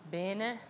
Bene.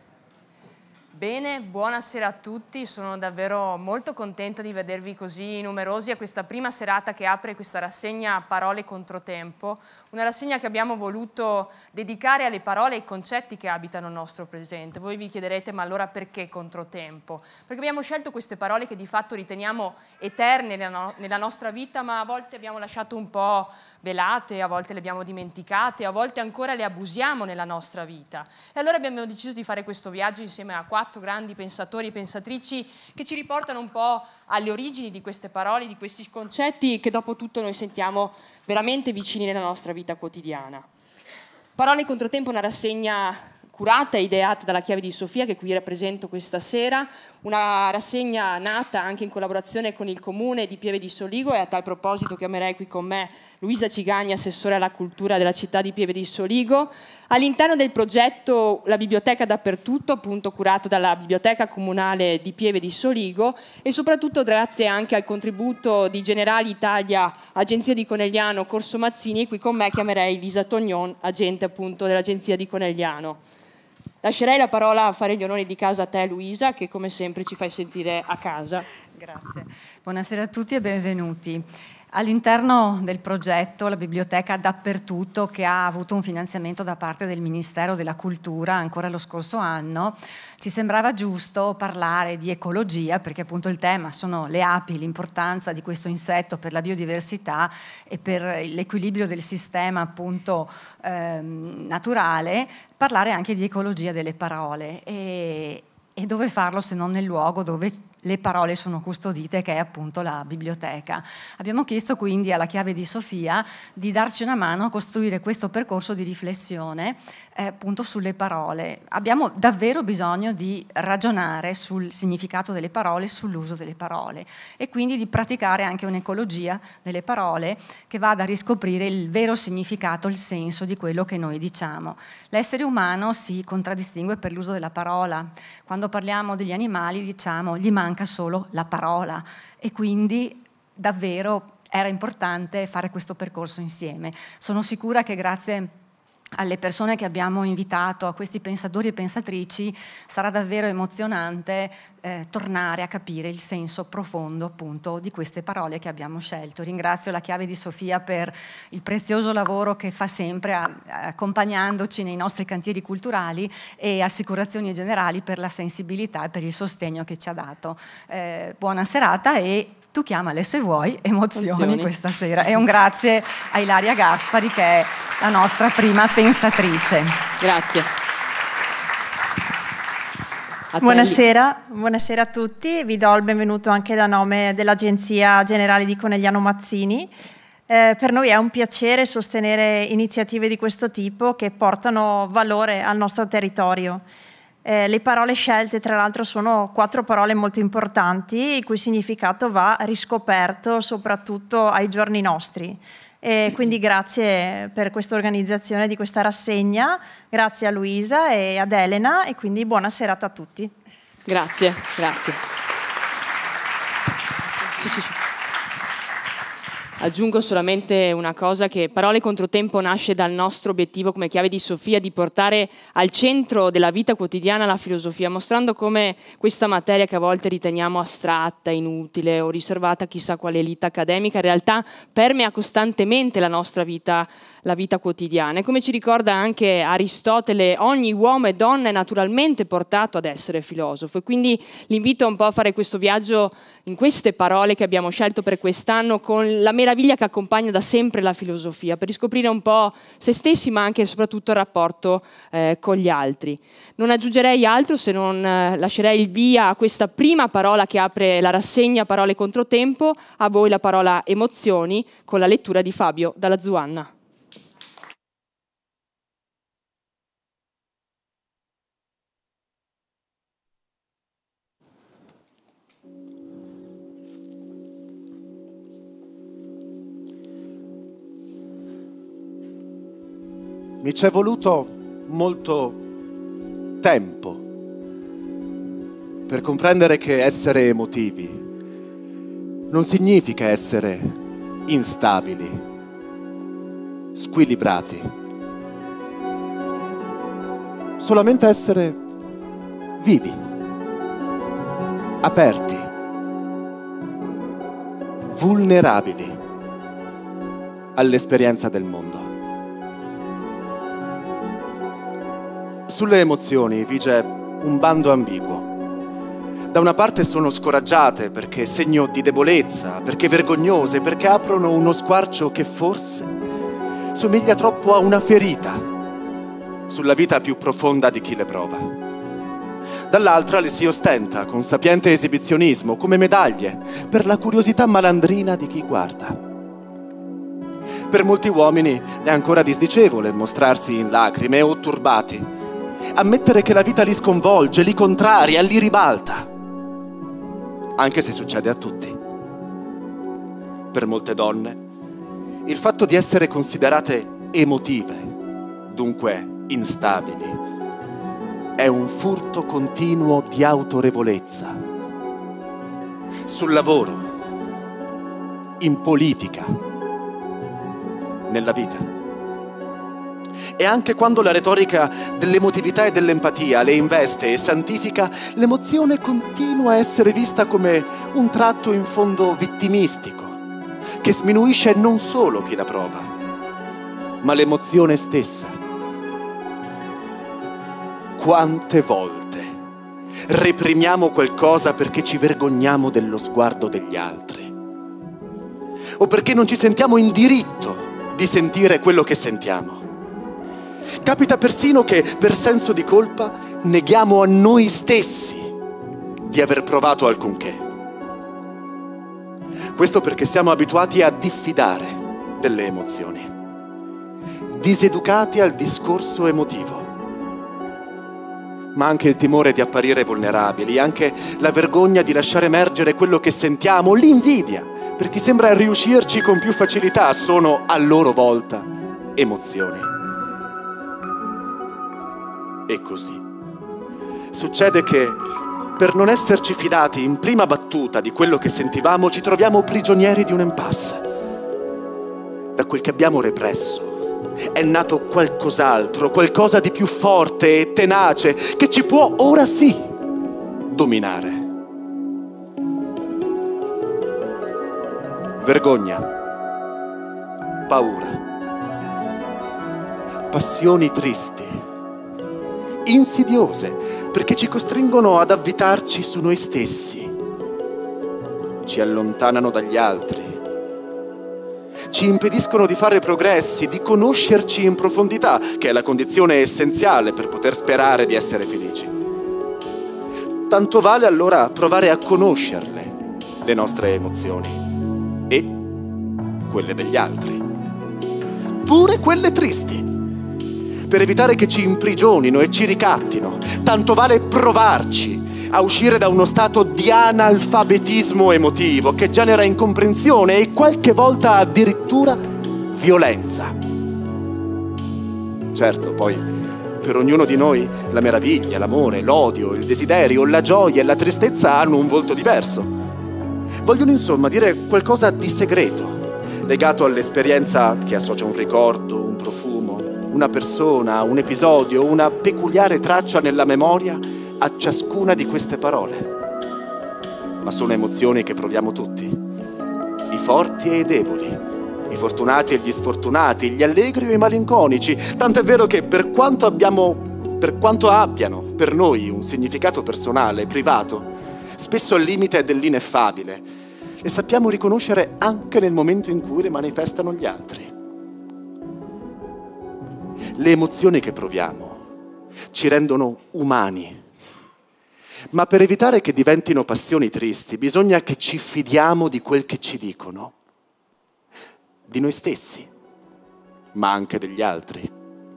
Bene, buonasera a tutti, sono davvero molto contenta di vedervi così numerosi a questa prima serata che apre questa rassegna Parole Controtempo, una rassegna che abbiamo voluto dedicare alle parole e ai concetti che abitano il nostro presente. Voi vi chiederete, ma allora perché controtempo? Perché abbiamo scelto queste parole che di fatto riteniamo eterne nella nostra vita, ma a volte abbiamo lasciato un po' velate, a volte le abbiamo dimenticate, a volte ancora le abusiamo nella nostra vita. E allora abbiamo deciso di fare questo viaggio insieme a 4 grandi pensatori e pensatrici che ci riportano un po' alle origini di queste parole, di questi concetti che dopo tutto noi sentiamo veramente vicini nella nostra vita quotidiana. Parole Controtempo è una rassegna curata e ideata dalla Chiave di Sofia, che qui rappresento questa sera, una rassegna nata anche in collaborazione con il Comune di Pieve di Soligo, e a tal proposito chiamerei qui con me Luisa Cigagni, assessore alla cultura della città di Pieve di Soligo, all'interno del progetto La Biblioteca Dappertutto, appunto curato dalla Biblioteca Comunale di Pieve di Soligo, e soprattutto grazie anche al contributo di Generali Italia, Agenzia di Conegliano, Corso Mazzini, e qui con me chiamerei Lisa Tognon, agente appunto dell'Agenzia di Conegliano. Lascerei la parola a fare gli onori di casa a te, Luisa, che come sempre ci fai sentire a casa. Grazie. Buonasera a tutti e benvenuti. All'interno del progetto La Biblioteca Dappertutto, che ha avuto un finanziamento da parte del Ministero della Cultura ancora lo scorso anno, ci sembrava giusto parlare di ecologia, perché appunto il tema sono le api, l'importanza di questo insetto per la biodiversità e per l'equilibrio del sistema appunto naturale, parlare anche di ecologia delle parole. E dove farlo se non nel luogo dove le parole sono custodite, che è appunto la biblioteca. Abbiamo chiesto quindi alla Chiave di Sofia di darci una mano a costruire questo percorso di riflessione appunto sulle parole. Abbiamo davvero bisogno di ragionare sul significato delle parole, sull'uso delle parole, e quindi di praticare anche un'ecologia delle parole che vada a riscoprire il vero significato, il senso di quello che noi diciamo. L'essere umano si contraddistingue per l'uso della parola. Quando parliamo degli animali diciamo gli manca solo la parola, e quindi davvero era importante fare questo percorso insieme. Sono sicura che grazie alle persone che abbiamo invitato, a questi pensatori e pensatrici, sarà davvero emozionante tornare a capire il senso profondo appunto di queste parole che abbiamo scelto. Ringrazio la Chiave di Sofia per il prezioso lavoro che fa sempre accompagnandoci nei nostri cantieri culturali, e Assicurazioni Generali per la sensibilità e per il sostegno che ci ha dato. Buona serata, e tu chiamale se vuoi emozioni questa sera. E un grazie a Ilaria Gaspari, che è la nostra prima pensatrice. Grazie. Buonasera a tutti, vi do il benvenuto anche da nome dell'Agenzia Generale di Conegliano Mazzini. Per noi è un piacere sostenere iniziative di questo tipo che portano valore al nostro territorio. Le parole scelte, tra l'altro, sono 4 parole molto importanti, il cui significato va riscoperto soprattutto ai giorni nostri. E quindi grazie per questa organizzazione di questa rassegna, grazie a Luisa e ad Elena, e quindi buona serata a tutti. Grazie. Aggiungo solamente una cosa, che Parole Controtempo nasce dal nostro obiettivo come Chiave di Sofia di portare al centro della vita quotidiana la filosofia, mostrando come questa materia, che a volte riteniamo astratta, inutile o riservata a chissà quale elite accademica, in realtà permea costantemente la nostra vita, la vita quotidiana. E come ci ricorda anche Aristotele, ogni uomo e donna è naturalmente portato ad essere filosofo, e quindi l'invito è un po' a fare questo viaggio in queste parole che abbiamo scelto per quest'anno, con la meraviglia che accompagna da sempre la filosofia, per riscoprire un po' se stessi, ma anche e soprattutto il rapporto con gli altri. Non aggiungerei altro, se non lascerei il via a questa prima parola che apre la rassegna Parole Controtempo. A voi la parola emozioni, con la lettura di Fabio Dalla Zuanna. Mi c'è voluto molto tempo per comprendere che essere emotivi non significa essere instabili, squilibrati. solamente essere vivi, aperti, vulnerabili all'esperienza del mondo. Sulle emozioni vige un bando ambiguo. Da una parte sono scoraggiate perché segno di debolezza, perché vergognose, perché aprono uno squarcio che forse somiglia troppo a una ferita sulla vita più profonda di chi le prova. Dall'altra le si ostenta con sapiente esibizionismo, come medaglie, per la curiosità malandrina di chi guarda. Per molti uomini è ancora disdicevole mostrarsi in lacrime o turbati, ammettere che la vita li sconvolge, li contraria, li ribalta, anche se succede a tutti. Per molte donne, il fatto di essere considerate emotive, dunque instabili, è un furto continuo di autorevolezza. Sul lavoro, in politica, nella vita. E anche quando la retorica dell'emotività e dell'empatia le investe e santifica, l'emozione continua a essere vista come un tratto in fondo vittimistico, che sminuisce non solo chi la prova, ma l'emozione stessa. Quante volte reprimiamo qualcosa perché ci vergogniamo dello sguardo degli altri, o perché non ci sentiamo in diritto di sentire quello che sentiamo. Capita persino che, per senso di colpa, neghiamo a noi stessi di aver provato alcunché. Questo perché siamo abituati a diffidare delle emozioni, diseducati al discorso emotivo. Ma anche il timore di apparire vulnerabili, anche la vergogna di lasciare emergere quello che sentiamo, l'invidia per chi sembra riuscirci con più facilità, sono a loro volta emozioni. E così succede che, per non esserci fidati in prima battuta di quello che sentivamo, ci troviamo prigionieri di un impasse. Da quel che abbiamo represso è nato qualcos'altro, qualcosa di più forte e tenace, che ci può ora sì dominare. Vergogna, paura, passioni tristi, insidiose, perché ci costringono ad avvitarci su noi stessi, ci allontanano dagli altri, ci impediscono di fare progressi, di conoscerci in profondità, che è la condizione essenziale per poter sperare di essere felici. Tanto vale allora provare a conoscerle, le nostre emozioni, e quelle degli altri, pure quelle tristi, per evitare che ci imprigionino e ci ricattino. Tanto vale provarci a uscire da uno stato di analfabetismo emotivo che genera incomprensione e qualche volta addirittura violenza. Certo, poi per ognuno di noi la meraviglia, l'amore, l'odio, il desiderio, la gioia e la tristezza hanno un volto diverso. Vogliono insomma dire qualcosa di segreto, legato all'esperienza che associa un ricordo, un profumo, una persona, un episodio, una peculiare traccia nella memoria a ciascuna di queste parole. Ma sono emozioni che proviamo tutti, i forti e i deboli, i fortunati e gli sfortunati, gli allegri o i malinconici, tant'è vero che per quanto abbiano per noi un significato personale, privato, spesso al limite dell'ineffabile, le sappiamo riconoscere anche nel momento in cui le manifestano gli altri. Le emozioni che proviamo ci rendono umani, ma per evitare che diventino passioni tristi bisogna che ci fidiamo di quel che ci dicono, di noi stessi, ma anche degli altri.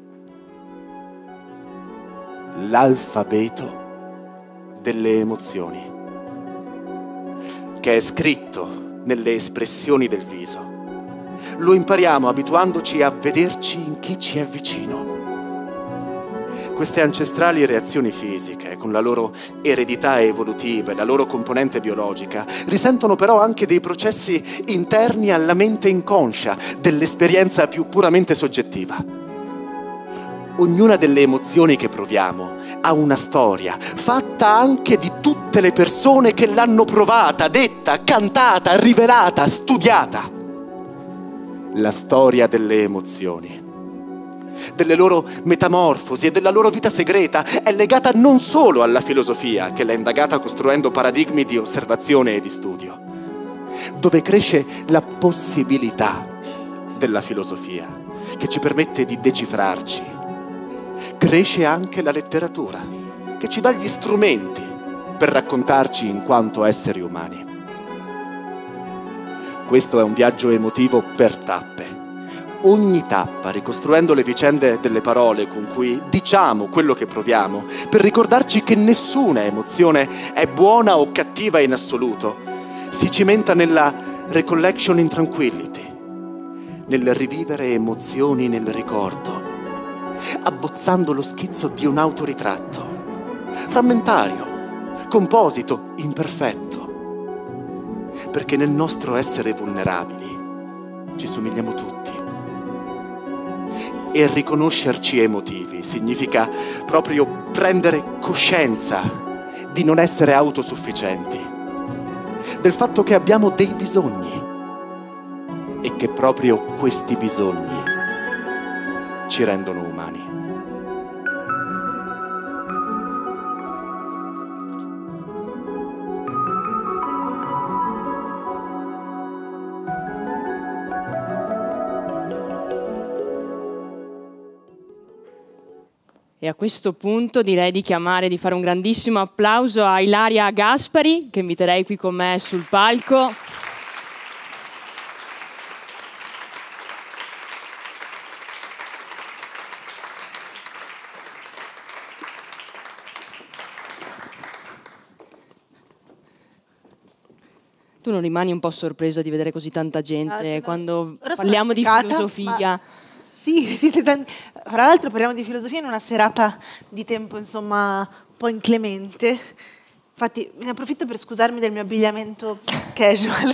L'alfabeto delle emozioni, che è scritto nelle espressioni del viso. Lo impariamo abituandoci a vederci in chi ci è vicino. Queste ancestrali reazioni fisiche, con la loro eredità evolutiva e la loro componente biologica, risentono però anche dei processi interni alla mente inconscia dell'esperienza più puramente soggettiva. Ognuna delle emozioni che proviamo ha una storia, fatta anche di tutte le persone che l'hanno provata, detta, cantata, rivelata, studiata. La storia delle emozioni, delle loro metamorfosi e della loro vita segreta è legata non solo alla filosofia, che l'ha indagata costruendo paradigmi di osservazione e di studio, dove cresce la possibilità della filosofia, che ci permette di decifrarci. Cresce anche la letteratura, che ci dà gli strumenti per raccontarci in quanto esseri umani. Questo è un viaggio emotivo per tappe. Ogni tappa, ricostruendo le vicende delle parole con cui diciamo quello che proviamo, per ricordarci che nessuna emozione è buona o cattiva in assoluto, si cimenta nella recollection in tranquillity, nel rivivere emozioni nel ricordo, abbozzando lo schizzo di un autoritratto, frammentario, composito, imperfetto, perché nel nostro essere vulnerabili ci somigliamo tutti. E riconoscerci emotivi significa proprio prendere coscienza di non essere autosufficienti, del fatto che abbiamo dei bisogni e che proprio questi bisogni ci rendono umani. E a questo punto direi di fare un grandissimo applauso a Ilaria Gaspari, che inviterei qui con me sul palco. Tu non rimani un po' sorpresa di vedere così tanta gente quando parliamo di filosofia? Sì, siete tanti. Tra l'altro parliamo di filosofia in una serata di tempo, insomma, un po' inclemente. Infatti ne approfitto per scusarmi del mio abbigliamento casual.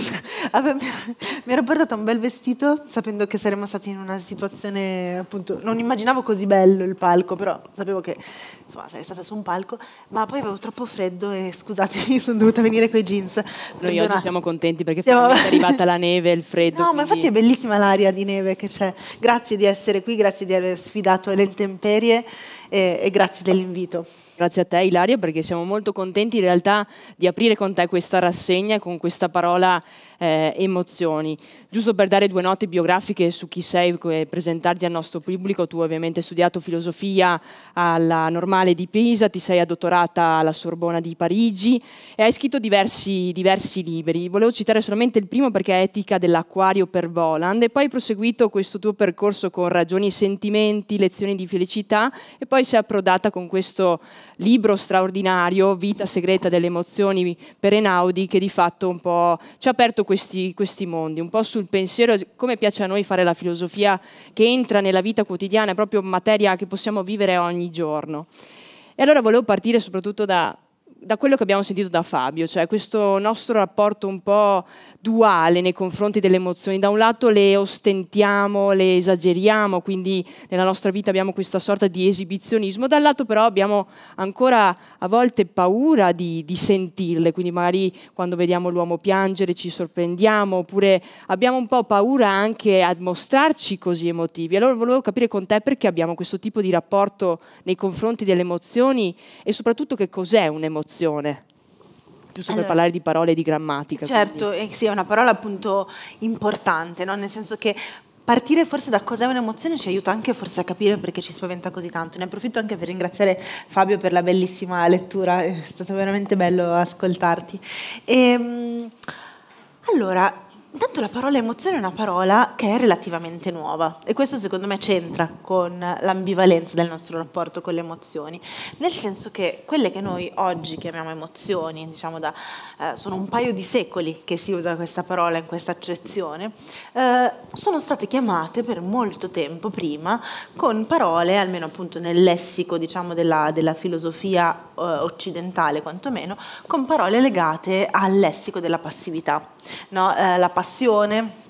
Mi ero portata un bel vestito sapendo che saremmo stati in una situazione, appunto, non immaginavo così bello il palco, però sapevo che insomma sarei stata su un palco, ma poi avevo troppo freddo e scusatemi, sono dovuta venire coi jeans. Noi oggi siamo contenti perché finalmente è arrivata la neve e il freddo. No, ma infatti è bellissima l'aria di neve che c'è. Grazie di essere qui, grazie di aver sfidato le intemperie e grazie dell'invito. Grazie a te Ilaria, perché siamo molto contenti in realtà di aprire con te questa rassegna con questa parola emozioni. Giusto per dare due note biografiche su chi sei e presentarti al nostro pubblico, tu ovviamente hai studiato filosofia alla Normale di Pisa, ti sei addottorata alla Sorbona di Parigi e hai scritto diversi libri. Volevo citare solamente il primo perché è Etica dell'acquario per Voland, e poi hai proseguito questo tuo percorso con Ragioni e sentimenti, lezioni di felicità, e poi sei approdata con questo libro straordinario, Vita segreta delle emozioni, per Einaudi, che di fatto un po' ci ha aperto questi mondi, un po' sul pensiero, come piace a noi fare la filosofia che entra nella vita quotidiana, è proprio materia che possiamo vivere ogni giorno. E allora volevo partire soprattutto da quello che abbiamo sentito da Fabio, cioè questo nostro rapporto un po' duale nei confronti delle emozioni. Da un lato le ostentiamo, le esageriamo, quindi nella nostra vita abbiamo questa sorta di esibizionismo, dall'altro però abbiamo ancora a volte paura di sentirle, quindi magari quando vediamo l'uomo piangere ci sorprendiamo, oppure abbiamo un po' paura anche a mostrarci così emotivi. Allora volevo capire con te perché abbiamo questo tipo di rapporto nei confronti delle emozioni e soprattutto che cos'è un'emozione. Giusto per parlare di parole e di grammatica. Certo, sì, è una parola appunto importante, no? Nel senso che partire forse da cos'è un'emozione ci aiuta anche forse a capire perché ci spaventa così tanto. Ne approfitto anche per ringraziare Fabio per la bellissima lettura, è stato veramente bello ascoltarti. Allora, intanto la parola emozione è una parola che è relativamente nuova e questo secondo me c'entra con l'ambivalenza del nostro rapporto con le emozioni, nel senso che quelle che noi oggi chiamiamo emozioni, diciamo sono un paio di secoli che si usa questa parola in questa accezione, sono state chiamate per molto tempo prima con parole, almeno appunto nel lessico diciamo della filosofia occidentale quantomeno, con parole legate al lessico della passività, no? La passione,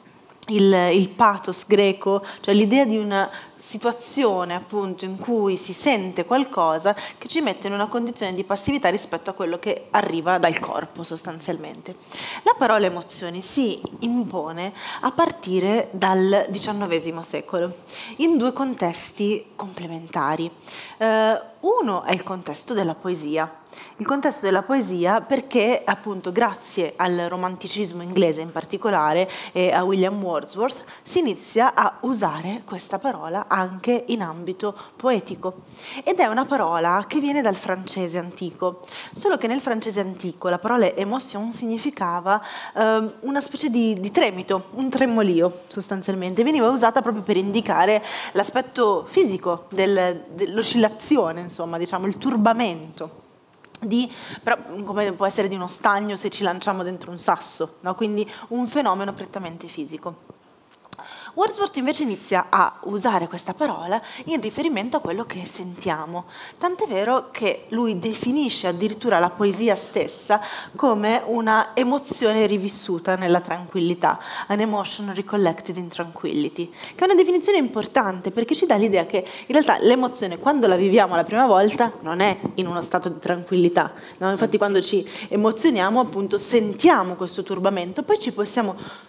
il pathos greco, cioè l'idea di una situazione appunto in cui si sente qualcosa che ci mette in una condizione di passività rispetto a quello che arriva dal corpo sostanzialmente. La parola emozioni si impone a partire dal XIX secolo in due contesti complementari. Uno è il contesto della poesia. Il contesto della poesia perché appunto grazie al romanticismo inglese in particolare e a William Wordsworth si inizia a usare questa parola anche in ambito poetico ed è una parola che viene dal francese antico, solo che nel francese antico la parola émotion significava una specie di tremito, un tremolio sostanzialmente, veniva usata proprio per indicare l'aspetto fisico dell'oscillazione, insomma, diciamo il turbamento. Però come può essere di uno stagno se ci lanciamo dentro un sasso, no? Quindi un fenomeno prettamente fisico. Wordsworth invece inizia a usare questa parola in riferimento a quello che sentiamo, tant'è vero che lui definisce addirittura la poesia stessa come una emozione rivissuta nella tranquillità, an emotion recollected in tranquillity, che è una definizione importante perché ci dà l'idea che in realtà l'emozione quando la viviamo la prima volta non è in uno stato di tranquillità, no? Infatti quando ci emozioniamo appunto sentiamo questo turbamento, poi ci possiamo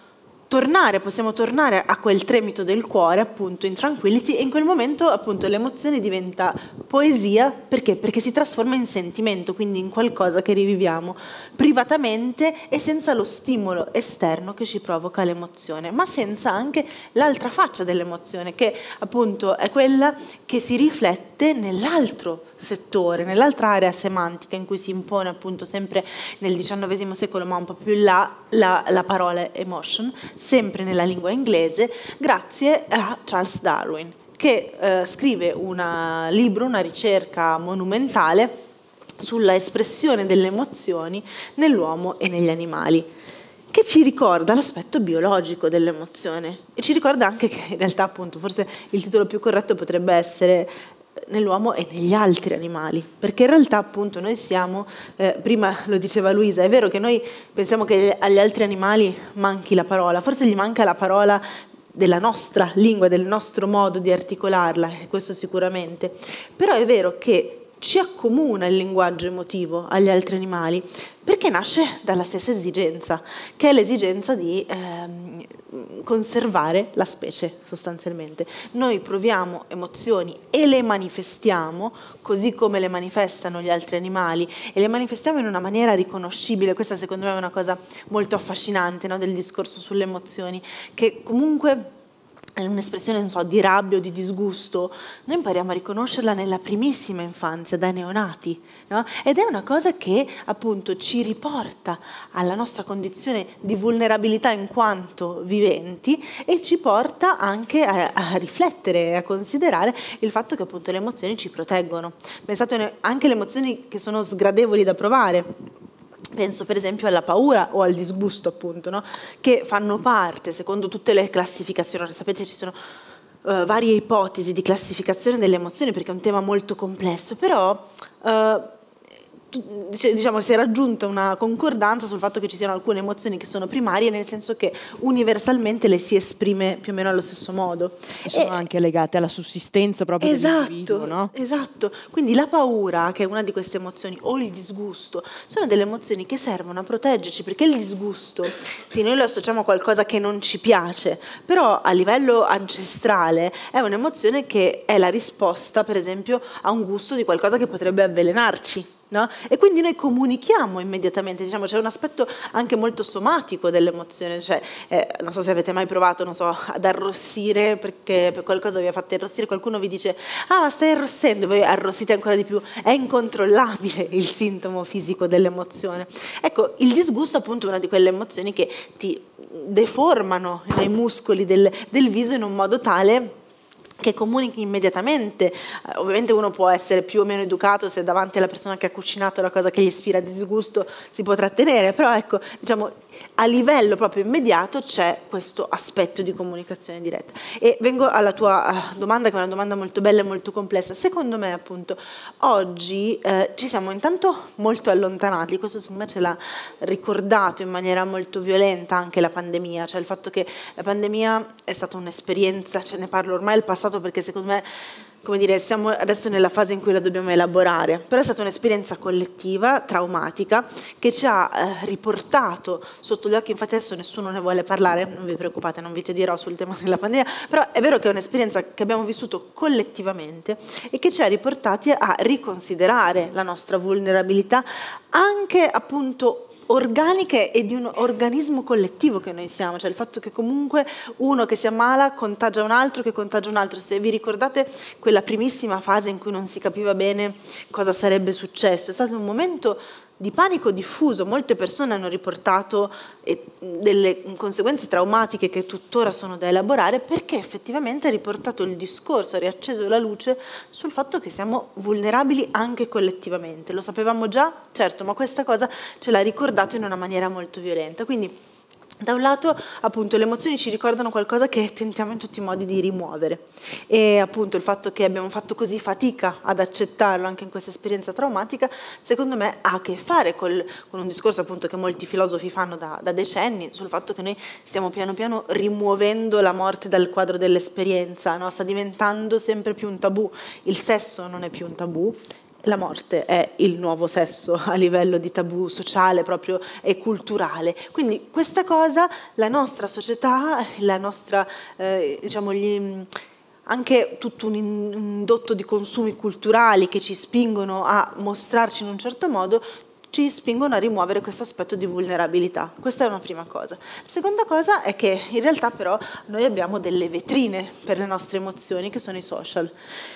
tornare a quel tremito del cuore appunto in tranquillity e in quel momento appunto l'emozione diventa poesia perché si trasforma in sentimento, quindi in qualcosa che riviviamo privatamente e senza lo stimolo esterno che ci provoca l'emozione, ma senza anche l'altra faccia dell'emozione che appunto è quella che si riflette nell'altro settore, nell'altra area semantica in cui si impone appunto sempre nel XIX secolo ma un po' più in là la parola emotion, sempre nella lingua inglese, grazie a Charles Darwin, che scrive un libro, una ricerca monumentale sulla espressione delle emozioni nell'uomo e negli animali, che ci ricorda l'aspetto biologico dell'emozione e ci ricorda anche che in realtà appunto forse il titolo più corretto potrebbe essere nell'uomo e negli altri animali, perché in realtà appunto noi siamo, prima lo diceva Luisa, è vero che noi pensiamo che agli altri animali manchi la parola, forse gli manca la parola della nostra lingua, del nostro modo di articolarla, e questo sicuramente, però è vero che ci accomuna il linguaggio emotivo agli altri animali perché nasce dalla stessa esigenza, che è l'esigenza di conservare la specie sostanzialmente. Noi proviamo emozioni e le manifestiamo così come le manifestano gli altri animali e le manifestiamo in una maniera riconoscibile. Questa secondo me è una cosa molto affascinante, no, del discorso sulle emozioni, che comunque un'espressione, non so, di rabbia o di disgusto, noi impariamo a riconoscerla nella primissima infanzia, dai neonati, no? Ed è una cosa che appunto ci riporta alla nostra condizione di vulnerabilità in quanto viventi e ci porta anche a riflettere e a considerare il fatto che appunto le emozioni ci proteggono. Pensate anche alle emozioni che sono sgradevoli da provare. Penso per esempio alla paura o al disgusto appunto, no? Che fanno parte, secondo tutte le classificazioni, sapete ci sono varie ipotesi di classificazione delle emozioni perché è un tema molto complesso, però diciamo si è raggiunta una concordanza sul fatto che ci siano alcune emozioni che sono primarie, nel senso che universalmente le si esprime più o meno allo stesso modo. E sono anche legate alla sussistenza proprio dell'individuo, no? Esatto, quindi la paura, che è una di queste emozioni, o il disgusto, sono delle emozioni che servono a proteggerci, perché il disgusto, sì, noi lo associamo a qualcosa che non ci piace, però a livello ancestrale è un'emozione che è la risposta, per esempio, a un gusto di qualcosa che potrebbe avvelenarci. No? E quindi noi comunichiamo immediatamente, diciamo, c'è un aspetto anche molto somatico dell'emozione, cioè, non so se avete mai provato, non so, ad arrossire perché per qualcosa vi ha fatto arrossire, qualcuno vi dice ah ma stai arrossendo, voi arrossite ancora di più, è incontrollabile il sintomo fisico dell'emozione. Ecco, il disgusto appunto è una di quelle emozioni che ti deformano i muscoli del viso in un modo tale che comunichi immediatamente. Ovviamente uno può essere più o meno educato, se davanti alla persona che ha cucinato la cosa che gli ispira disgusto si può trattenere, però ecco, diciamo, a livello proprio immediato c'è questo aspetto di comunicazione diretta. E vengo alla tua domanda, che è una domanda molto bella e molto complessa. Secondo me, appunto, oggi ci siamo intanto molto allontanati, questo secondo me ce l'ha ricordato in maniera molto violenta anche la pandemia, cioè il fatto che la pandemia è stata un'esperienza, ne parlo ormai del passato perché secondo me, come dire, siamo adesso nella fase in cui la dobbiamo elaborare, però è stata un'esperienza collettiva, traumatica, che ci ha riportato sotto gli occhi, infatti adesso nessuno ne vuole parlare, non vi preoccupate, non vi tedierò sul tema della pandemia, però è vero che è un'esperienza che abbiamo vissuto collettivamente e che ci ha riportati a riconsiderare la nostra vulnerabilità anche appunto organiche e di un organismo collettivo che noi siamo, cioè il fatto che comunque uno che si ammala contagia un altro che contagia un altro. Se vi ricordate quella primissima fase in cui non si capiva bene cosa sarebbe successo, è stato un momento di panico diffuso, molte persone hanno riportato delle conseguenze traumatiche che tuttora sono da elaborare, perché effettivamente ha riportato il discorso, ha riacceso la luce sul fatto che siamo vulnerabili anche collettivamente. Lo sapevamo già, certo, ma questa cosa ce l'ha ricordato in una maniera molto violenta. Quindi da un lato appunto le emozioni ci ricordano qualcosa che tentiamo in tutti i modi di rimuovere, e appunto il fatto che abbiamo fatto così fatica ad accettarlo anche in questa esperienza traumatica, secondo me ha a che fare con un discorso appunto che molti filosofi fanno da decenni, sul fatto che noi stiamo piano piano rimuovendo la morte dal quadro dell'esperienza, no? Sta diventando sempre più un tabù, il sesso non è più un tabù, la morte è il nuovo sesso a livello di tabù sociale proprio e culturale. Quindi questa cosa, la nostra società, la nostra, diciamo, anche tutto un indotto di consumi culturali che ci spingono a mostrarci in un certo modo, ci spingono a rimuovere questo aspetto di vulnerabilità. Questa è una prima cosa. La seconda cosa è che in realtà però noi abbiamo delle vetrine per le nostre emozioni che sono i social.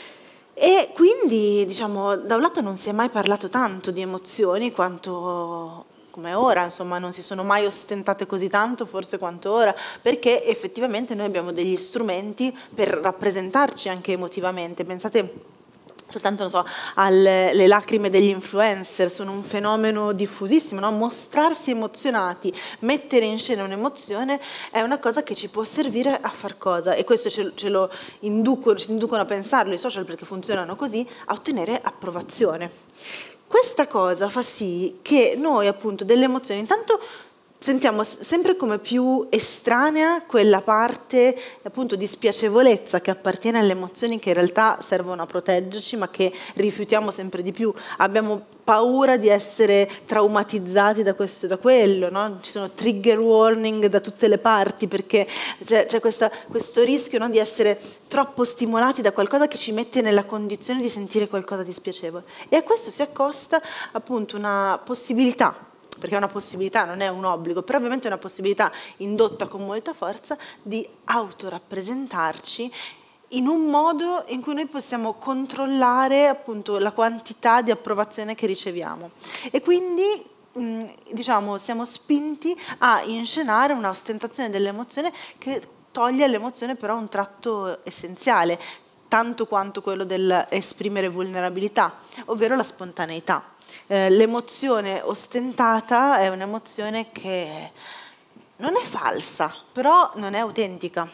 E quindi, diciamo, da un lato non si è mai parlato tanto di emozioni quanto come ora, insomma, non si sono mai ostentate così tanto, forse quanto ora, perché effettivamente noi abbiamo degli strumenti per rappresentarci anche emotivamente. Pensate soltanto, non so, alle lacrime degli influencer, sono un fenomeno diffusissimo, no? Mostrarsi emozionati, mettere in scena un'emozione è una cosa che ci può servire a far cosa, e questo ce lo inducono a pensarlo i social, perché funzionano così, a ottenere approvazione. Questa cosa fa sì che noi appunto delle emozioni intanto sentiamo sempre come più estranea quella parte appunto di spiacevolezza che appartiene alle emozioni che in realtà servono a proteggerci, ma che rifiutiamo sempre di più. Abbiamo paura di essere traumatizzati da questo e da quello, no? Ci sono trigger warning da tutte le parti, perché c'è questo rischio, no, di essere troppo stimolati da qualcosa che ci mette nella condizione di sentire qualcosa di spiacevole. E a questo si accosta appunto una possibilità, perché è una possibilità, non è un obbligo, però ovviamente è una possibilità indotta con molta forza di autorappresentarci in un modo in cui noi possiamo controllare appunto la quantità di approvazione che riceviamo. E quindi diciamo siamo spinti a inscenare una ostentazione dell'emozione che toglie all'emozione però un tratto essenziale, tanto quanto quello dell'esprimere vulnerabilità, ovvero la spontaneità. L'emozione ostentata è un'emozione che non è falsa, però non è autentica.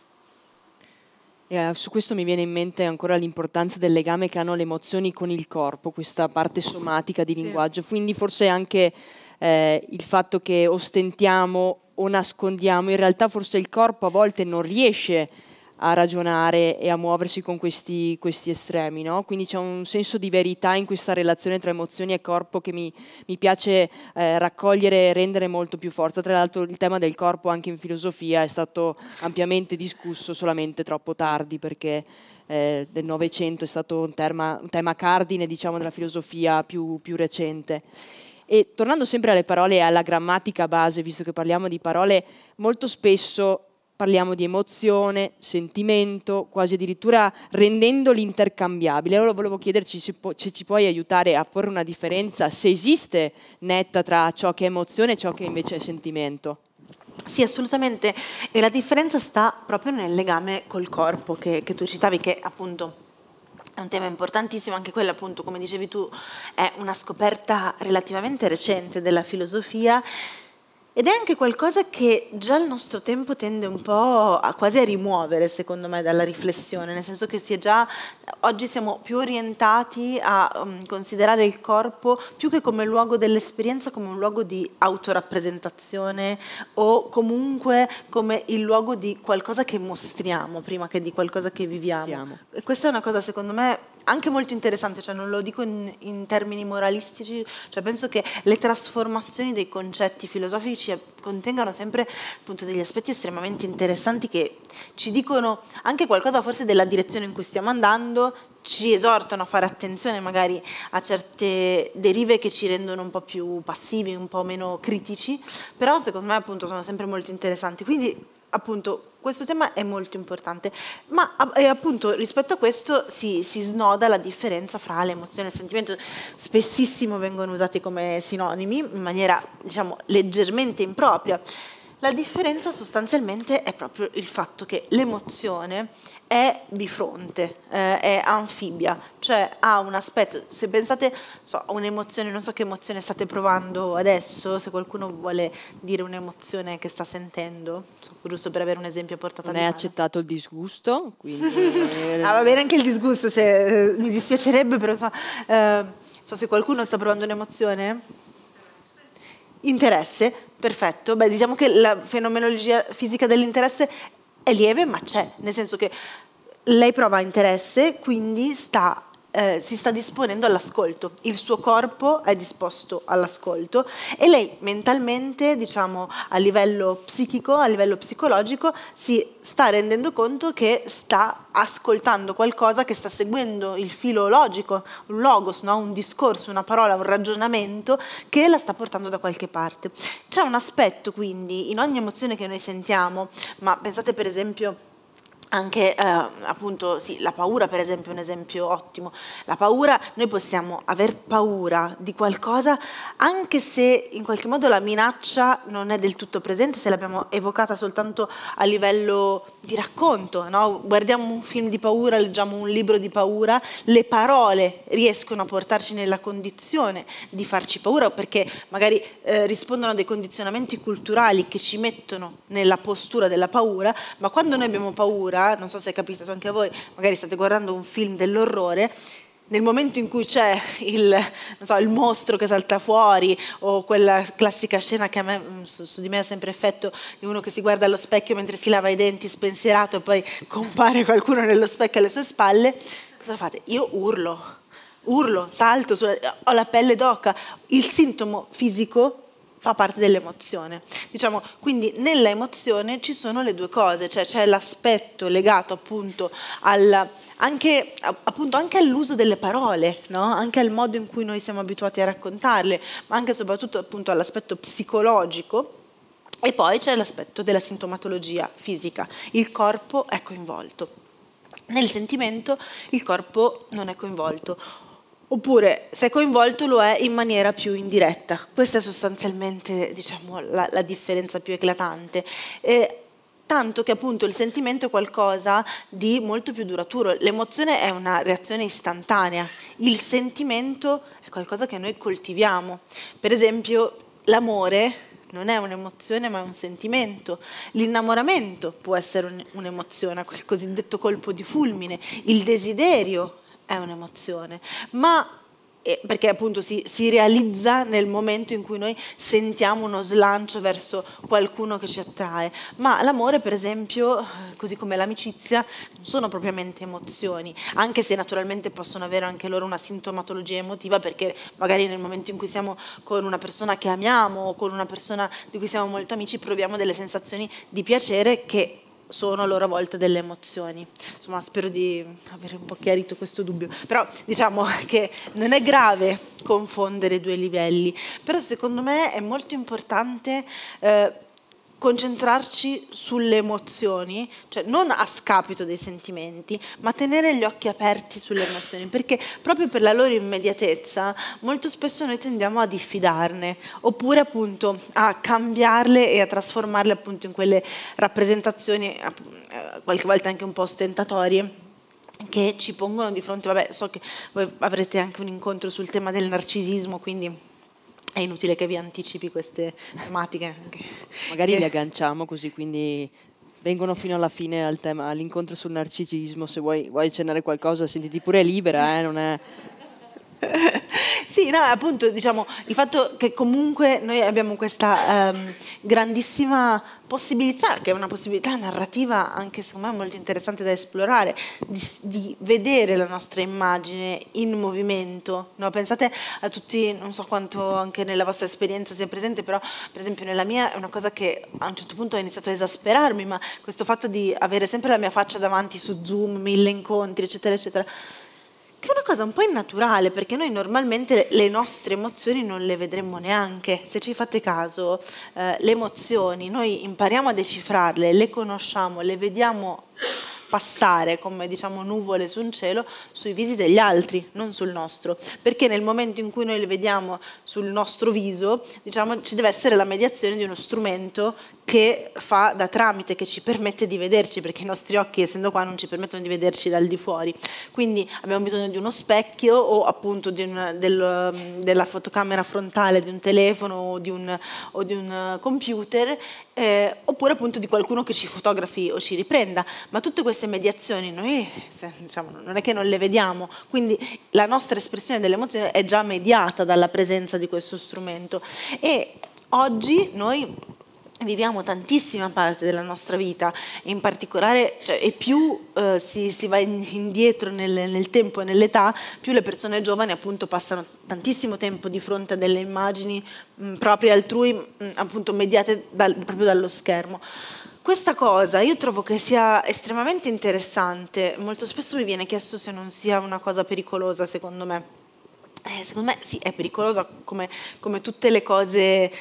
Su questo mi viene in mente ancora l'importanza del legame che hanno le emozioni con il corpo, questa parte somatica di linguaggio, quindi forse anche il fatto che ostentiamo o nascondiamo, in realtà forse il corpo a volte non riesce a ragionare e a muoversi con questi estremi, no? Quindi c'è un senso di verità in questa relazione tra emozioni e corpo che mi piace raccogliere e rendere molto più forte. Tra l'altro il tema del corpo anche in filosofia è stato ampiamente discusso, solamente troppo tardi, perché del Novecento è stato un tema cardine, diciamo, della filosofia più recente. E tornando sempre alle parole e alla grammatica base, visto che parliamo di parole, molto spesso parliamo di emozione, sentimento, quasi addirittura rendendoli intercambiabili. Allora volevo chiederci se ci puoi aiutare a porre una differenza, se esiste netta tra ciò che è emozione e ciò che invece è sentimento. Sì, assolutamente, e la differenza sta proprio nel legame col corpo che tu citavi, che appunto è un tema importantissimo, anche quello appunto, come dicevi tu, è una scoperta relativamente recente della filosofia, ed è anche qualcosa che già il nostro tempo tende un po' quasi a rimuovere, secondo me, dalla riflessione, nel senso che oggi siamo più orientati a considerare il corpo più che come luogo dell'esperienza, come un luogo di autorappresentazione o comunque come il luogo di qualcosa che mostriamo prima che di qualcosa che viviamo. E questa è una cosa, secondo me, anche molto interessante, cioè non lo dico in termini moralistici, cioè penso che le trasformazioni dei concetti filosofici contengano sempre appunto degli aspetti estremamente interessanti che ci dicono anche qualcosa forse della direzione in cui stiamo andando, ci esortano a fare attenzione magari a certe derive che ci rendono un po' più passivi, un po' meno critici, però secondo me appunto sono sempre molto interessanti. Quindi appunto questo tema è molto importante, ma appunto rispetto a questo si snoda la differenza fra l'emozione e il sentimento. Spessissimo vengono usati come sinonimi in maniera, diciamo, leggermente impropria. La differenza sostanzialmente è proprio il fatto che l'emozione è bifronte, è anfibia, cioè ha un aspetto, se pensate a un'emozione, non so che emozione state provando adesso, se qualcuno vuole dire un'emozione che sta sentendo, giusto per avere un esempio portato a non mano. hai accettato il disgusto? Quindi va bene anche il disgusto, mi dispiacerebbe, però se qualcuno sta provando un'emozione. Interesse, perfetto. Beh, diciamo che la fenomenologia fisica dell'interesse è lieve, ma c'è, nel senso che lei prova interesse, quindi si sta disponendo all'ascolto, il suo corpo è disposto all'ascolto e lei mentalmente, diciamo a livello psichico, a livello psicologico, si sta rendendo conto che sta ascoltando qualcosa, che sta seguendo il filo logico, un logos, no? Un discorso, una parola, un ragionamento che la sta portando da qualche parte. C'è un aspetto quindi in ogni emozione che noi sentiamo, ma pensate per esempio anche appunto sì, la paura per esempio è un esempio ottimo. La paura, noi possiamo aver paura di qualcosa anche se in qualche modo la minaccia non è del tutto presente, se l'abbiamo evocata soltanto a livello di racconto, no? Guardiamo un film di paura, leggiamo un libro di paura, le parole riescono a portarci nella condizione di farci paura perché magari rispondono a dei condizionamenti culturali che ci mettono nella postura della paura, ma quando noi abbiamo paura, non so se è capitato anche a voi, magari state guardando un film dell'orrore, nel momento in cui c'è il mostro che salta fuori o quella classica scena che a me, su di me ha sempre effetto di uno che si guarda allo specchio mentre si lava i denti spensierato e poi compare qualcuno nello specchio alle sue spalle, cosa fate? Io urlo, salto, ho la pelle d'oca, il sintomo fisico fa parte dell'emozione. Diciamo, quindi nella emozione ci sono le due cose, cioè c'è l'aspetto legato appunto anche all'uso delle parole, no? Anche al modo in cui noi siamo abituati a raccontarle, ma anche e soprattutto appunto all'aspetto psicologico. E poi c'è l'aspetto della sintomatologia fisica, il corpo è coinvolto. Nel sentimento il corpo non è coinvolto. Oppure, se è coinvolto, lo è in maniera più indiretta. Questa è sostanzialmente, diciamo, la differenza più eclatante. Tanto che appunto il sentimento è qualcosa di molto più duraturo. L'emozione è una reazione istantanea. Il sentimento è qualcosa che noi coltiviamo. Per esempio, l'amore non è un'emozione, ma è un sentimento. L'innamoramento può essere un'emozione, quel cosiddetto colpo di fulmine. Il desiderio è un'emozione, ma perché appunto si realizza nel momento in cui noi sentiamo uno slancio verso qualcuno che ci attrae, ma l'amore per esempio, così come l'amicizia, non sono propriamente emozioni, anche se naturalmente possono avere anche loro una sintomatologia emotiva, perché magari nel momento in cui siamo con una persona che amiamo o con una persona di cui siamo molto amici proviamo delle sensazioni di piacere che sono a loro volta delle emozioni. Insomma, spero di avere un po' chiarito questo dubbio. Però diciamo che non è grave confondere due livelli, però secondo me è molto importante concentrarci sulle emozioni, cioè non a scapito dei sentimenti, ma tenere gli occhi aperti sulle emozioni, perché proprio per la loro immediatezza molto spesso noi tendiamo a diffidarne, oppure appunto a cambiarle e a trasformarle appunto in quelle rappresentazioni, qualche volta anche un po' ostentatorie, che ci pongono di fronte. Vabbè, so che voi avrete anche un incontro sul tema del narcisismo, quindi è inutile che vi anticipi queste tematiche. Magari li agganciamo così, quindi vengono fino alla fine al tema, all'incontro sul narcisismo. Se vuoi accennare qualcosa, sentiti pure libera, non è... Sì, no, appunto, diciamo, il fatto che comunque noi abbiamo questa grandissima possibilità, che è una possibilità narrativa anche secondo me molto interessante da esplorare, di vedere la nostra immagine in movimento, no? Pensate a tutti, non so quanto anche nella vostra esperienza sia presente, però per esempio nella mia è una cosa che a un certo punto ha iniziato a esasperarmi, ma questo fatto di avere sempre la mia faccia davanti su Zoom, 1000 incontri, eccetera, eccetera, che è una cosa un po' innaturale, perché noi normalmente le nostre emozioni non le vedremmo neanche. Se ci fate caso, le emozioni, noi impariamo a decifrarle, le conosciamo, le vediamo passare come, diciamo, nuvole su un cielo sui visi degli altri, non sul nostro, perché nel momento in cui noi le vediamo sul nostro viso, diciamo, ci deve essere la mediazione di uno strumento che fa da tramite, che ci permette di vederci, perché i nostri occhi, essendo qua, non ci permettono di vederci dal di fuori. Quindi abbiamo bisogno di uno specchio o appunto della fotocamera frontale di un telefono o di un computer, oppure appunto di qualcuno che ci fotografi o ci riprenda. Ma tutte queste mediazioni noi, diciamo, non è che non le vediamo, quindi la nostra espressione dell'emozione è già mediata dalla presenza di questo strumento. E oggi noi viviamo tantissima parte della nostra vita, in particolare, cioè, e più si va indietro nel tempo e nell'età, più le persone giovani appunto passano tantissimo tempo di fronte a delle immagini proprie altrui, appunto mediate proprio dallo schermo. Questa cosa io trovo che sia estremamente interessante, molto spesso mi viene chiesto se non sia una cosa pericolosa, secondo me. Secondo me sì, è pericolosa come tutte le cose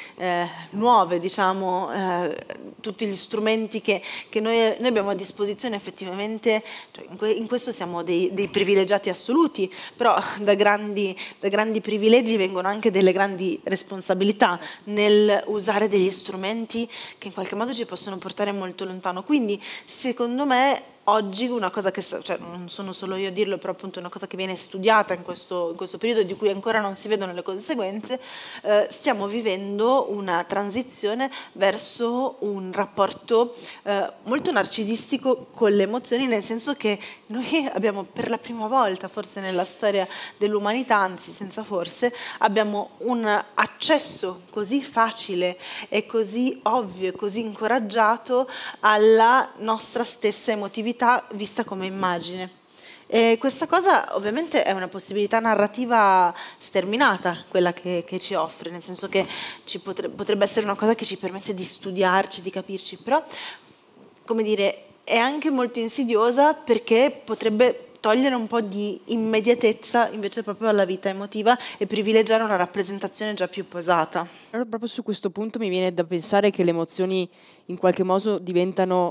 nuove, diciamo, tutti gli strumenti che noi abbiamo a disposizione effettivamente, cioè in questo siamo dei privilegiati assoluti, però da grandi privilegi vengono anche delle grandi responsabilità nel usare degli strumenti che in qualche modo ci possono portare molto lontano. Quindi secondo me oggi una cosa che, cioè, non sono solo io a dirlo, però appunto una cosa che viene studiata in questo periodo, di cui ancora non si vedono le conseguenze, stiamo vivendo una transizione verso un rapporto molto narcisistico con le emozioni, nel senso che noi abbiamo per la prima volta, forse nella storia dell'umanità, anzi senza forse, abbiamo un accesso così facile e così ovvio e così incoraggiato alla nostra stessa emotività vista come immagine. E questa cosa ovviamente è una possibilità narrativa sterminata, quella che ci offre, nel senso che potrebbe essere una cosa che ci permette di studiarci, di capirci, però, come dire, è anche molto insidiosa perché potrebbe togliere un po' di immediatezza invece proprio alla vita emotiva e privilegiare una rappresentazione già più posata. Allora, proprio su questo punto mi viene da pensare che le emozioni in qualche modo diventano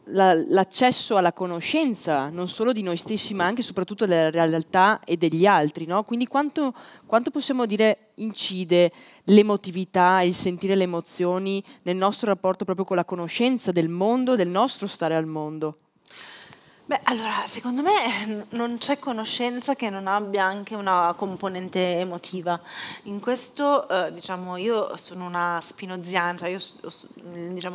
l'accesso alla conoscenza non solo di noi stessi ma anche e soprattutto della realtà e degli altri, no? Quindi quanto possiamo dire incide l'emotività, il sentire le emozioni nel nostro rapporto proprio con la conoscenza del mondo, del nostro stare al mondo? Beh, allora, secondo me non c'è conoscenza che non abbia anche una componente emotiva. In questo, diciamo, io sono una spinoziana, cioè diciamo,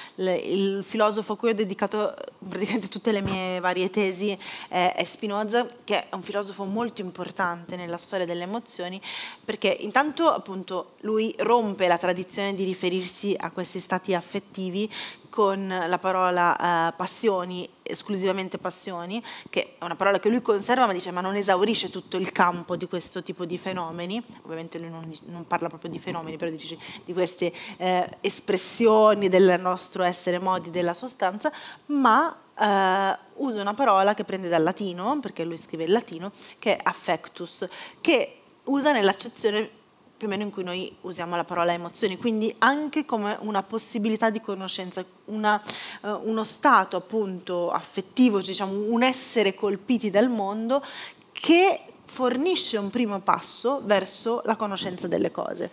il filosofo a cui ho dedicato praticamente tutte le mie varie tesi è Spinoza, che è un filosofo molto importante nella storia delle emozioni, perché intanto, appunto, lui rompe la tradizione di riferirsi a questi stati affettivi con la parola passioni, esclusivamente passioni, che è una parola che lui conserva, ma dice ma non esaurisce tutto il campo di questo tipo di fenomeni. Ovviamente lui non parla proprio di fenomeni, però dice di queste espressioni del nostro essere, modi della sostanza, ma usa una parola che prende dal latino, perché lui scrive in latino, che è affectus, che usa nell'accezione più o meno in cui noi usiamo la parola emozioni, quindi anche come una possibilità di conoscenza, uno stato appunto affettivo, diciamo un essere colpiti dal mondo che fornisce un primo passo verso la conoscenza delle cose.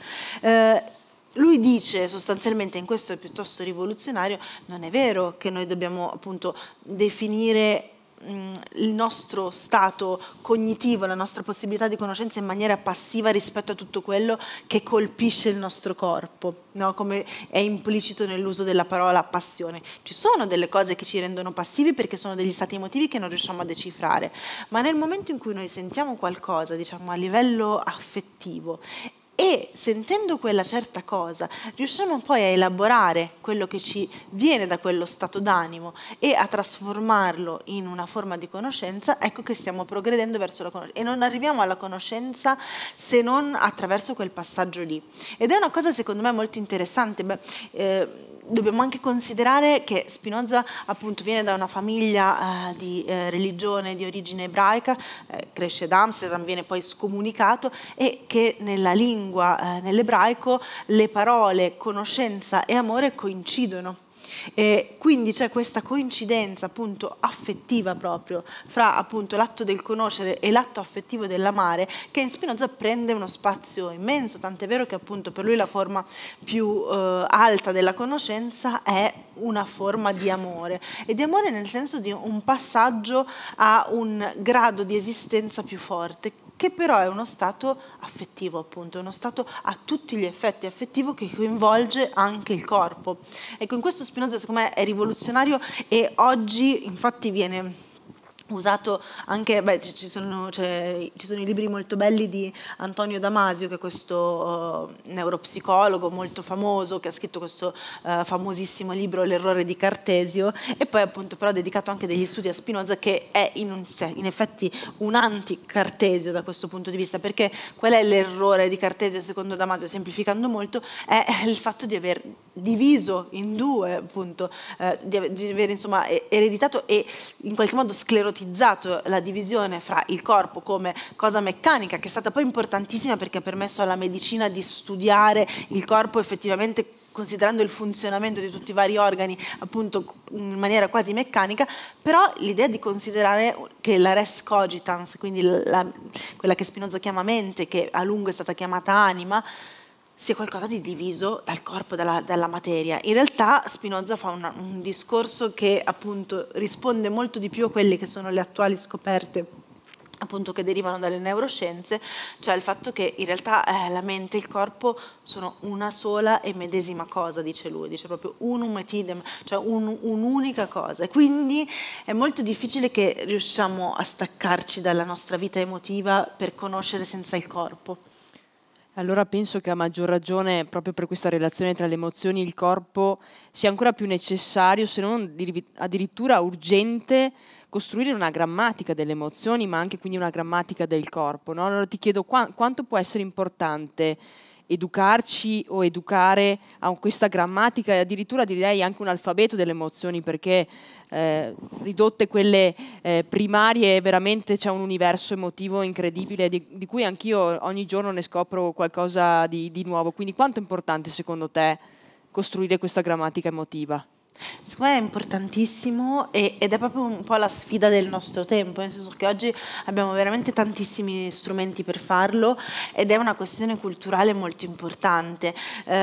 Lui dice sostanzialmente, in questo è piuttosto rivoluzionario, non è vero che noi dobbiamo appunto definire il nostro stato cognitivo, la nostra possibilità di conoscenza in maniera passiva rispetto a tutto quello che colpisce il nostro corpo, no? Come è implicito nell'uso della parola passione. Ci sono delle cose che ci rendono passivi perché sono degli stati emotivi che non riusciamo a decifrare, ma nel momento in cui noi sentiamo qualcosa, diciamo a livello affettivo, e sentendo quella certa cosa riusciamo poi a elaborare quello che ci viene da quello stato d'animo e a trasformarlo in una forma di conoscenza, ecco che stiamo progredendo verso la conoscenza, e non arriviamo alla conoscenza se non attraverso quel passaggio lì. Ed è una cosa secondo me molto interessante. Dobbiamo anche considerare che Spinoza appunto viene da una famiglia di religione di origine ebraica, cresce ad Amsterdam, viene poi scomunicato, e che nella lingua, nell'ebraico, le parole conoscenza e amore coincidono. E quindi c'è questa coincidenza appunto affettiva proprio fra appunto l'atto del conoscere e l'atto affettivo dell'amare, che in Spinoza prende uno spazio immenso, tant'è vero che appunto per lui la forma più alta della conoscenza è una forma di amore, e di amore nel senso di un passaggio a un grado di esistenza più forte, che però è uno stato affettivo, appunto, è uno stato a tutti gli effetti affettivo che coinvolge anche il corpo. Ecco, in questo Spinoza secondo me è rivoluzionario, e oggi infatti viene usato anche, ci sono i libri molto belli di Antonio Damasio, che è questo neuropsicologo molto famoso, che ha scritto questo famosissimo libro L'errore di Cartesio, e poi appunto però ha dedicato anche degli studi a Spinoza, che è in effetti un anti-Cartesio da questo punto di vista, perché qual è l'errore di Cartesio secondo Damasio, semplificando molto, è il fatto di aver diviso in due, appunto, di aver insomma ereditato e in qualche modo sclerotizzato la divisione fra il corpo come cosa meccanica, che è stata poi importantissima perché ha permesso alla medicina di studiare il corpo effettivamente considerando il funzionamento di tutti i vari organi appunto in maniera quasi meccanica, però l'idea di considerare che la res cogitans, quindi quella che Spinoza chiama mente, che a lungo è stata chiamata anima, sia qualcosa di diviso dal corpo, dalla materia. In realtà Spinoza fa un discorso che appunto risponde molto di più a quelle che sono le attuali scoperte appunto che derivano dalle neuroscienze, cioè il fatto che in realtà la mente e il corpo sono una sola e medesima cosa, dice lui, dice proprio unum et idem, cioè un'unica cosa, e quindi è molto difficile che riusciamo a staccarci dalla nostra vita emotiva per conoscere senza il corpo. Allora penso che a maggior ragione, proprio per questa relazione tra le emozioni e il corpo, sia ancora più necessario, se non addirittura urgente, costruire una grammatica delle emozioni, ma anche quindi una grammatica del corpo, no? Allora ti chiedo quanto può essere importante educarci o educare a questa grammatica, e addirittura direi anche un alfabeto delle emozioni, perché ridotte quelle primarie veramente c'è un universo emotivo incredibile di cui anch'io ogni giorno ne scopro qualcosa di nuovo. Quindi quanto è importante secondo te costruire questa grammatica emotiva? Secondo me è importantissimo ed è proprio un po' la sfida del nostro tempo, nel senso che oggi abbiamo veramente tantissimi strumenti per farlo, ed è una questione culturale molto importante.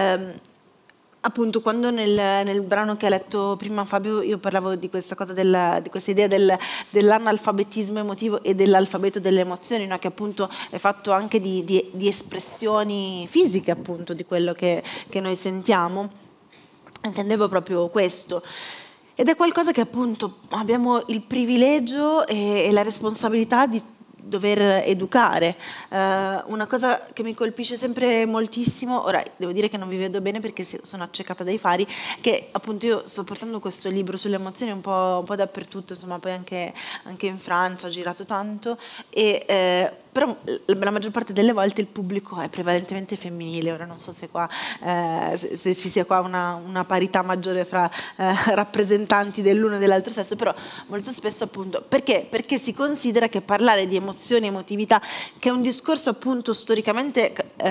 Appunto, quando nel brano che ha letto prima Fabio io parlavo di questa cosa, di questa idea dell'analfabetismo emotivo e dell'alfabeto delle emozioni, no? Che appunto è fatto anche di espressioni fisiche appunto di quello che noi sentiamo. Intendevo proprio questo, ed è qualcosa che appunto abbiamo il privilegio e la responsabilità di dover educare. Una cosa che mi colpisce sempre moltissimo, ora devo dire che non vi vedo bene perché sono accecata dai fari, che appunto io sto portando questo libro sulle emozioni un po' dappertutto, insomma poi anche in Francia ho girato tanto, e però la maggior parte delle volte il pubblico è prevalentemente femminile. Ora non so se qua se ci sia qua una parità maggiore fra rappresentanti dell'uno e dell'altro sesso, però molto spesso appunto perché si considera che parlare di emozioni, emotività, che è un discorso appunto storicamente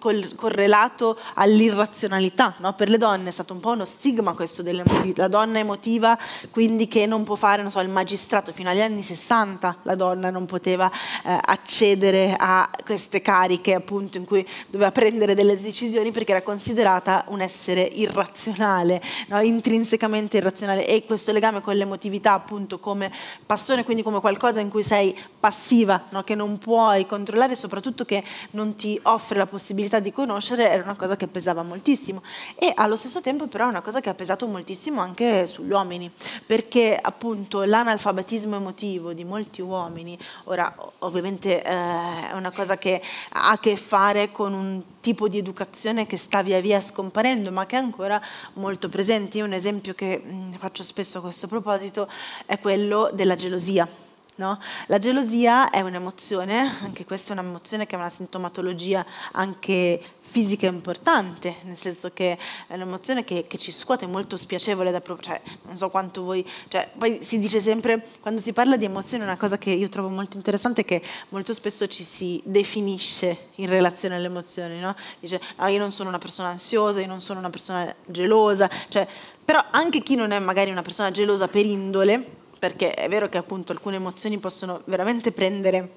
correlato all'irrazionalità, no? Per le donne è stato un po' uno stigma questo della donna emotiva, quindi che non può fare, non so, il magistrato. Fino agli anni 60 la donna non poteva accedere a queste cariche, appunto, in cui doveva prendere delle decisioni, perché era considerata un essere irrazionale, no? Intrinsecamente irrazionale, e questo legame con l'emotività, appunto, come passione, quindi come qualcosa in cui sei passiva, no? Che non puoi controllare, e soprattutto che non ti offre la possibilità di conoscere, era una cosa che pesava moltissimo. E allo stesso tempo però è una cosa che ha pesato moltissimo anche sugli uomini, perché appunto l'analfabetismo emotivo di molti uomini, ora ovviamente è una cosa che ha a che fare con un tipo di educazione che sta via via scomparendo, ma che è ancora molto presente. Io un esempio che faccio spesso a questo proposito è quello della gelosia. No? La gelosia è un'emozione, anche questa è un'emozione che ha una sintomatologia anche fisica importante, nel senso che è un'emozione che ci scuote, molto spiacevole da provare, cioè, non so quanto voi, cioè, poi si dice sempre, quando si parla di emozione, una cosa che io trovo molto interessante è che molto spesso ci si definisce in relazione alle emozioni, no? Dice, no, io non sono una persona ansiosa, io non sono una persona gelosa, cioè, però anche chi non è magari una persona gelosa per indole, perché è vero che appunto alcune emozioni possono veramente prendere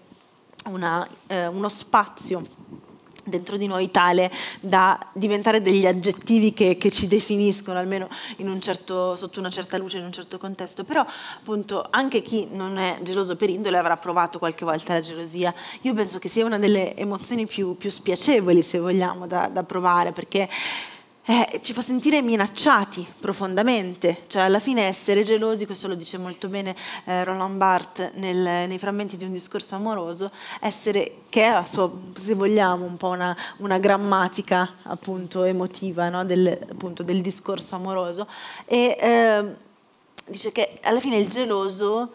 uno spazio dentro di noi tale da diventare degli aggettivi che ci definiscono, almeno sotto una certa luce, in un certo contesto. Però appunto anche chi non è geloso per indole avrà provato qualche volta la gelosia. Io penso che sia una delle emozioni più spiacevoli, se vogliamo, da provare, perché ci fa sentire minacciati profondamente, cioè alla fine essere gelosi, questo lo dice molto bene Roland Barthes nei frammenti di un discorso amoroso, che è se vogliamo un po' una grammatica appunto emotiva, no? Appunto, del discorso amoroso, e dice che alla fine il geloso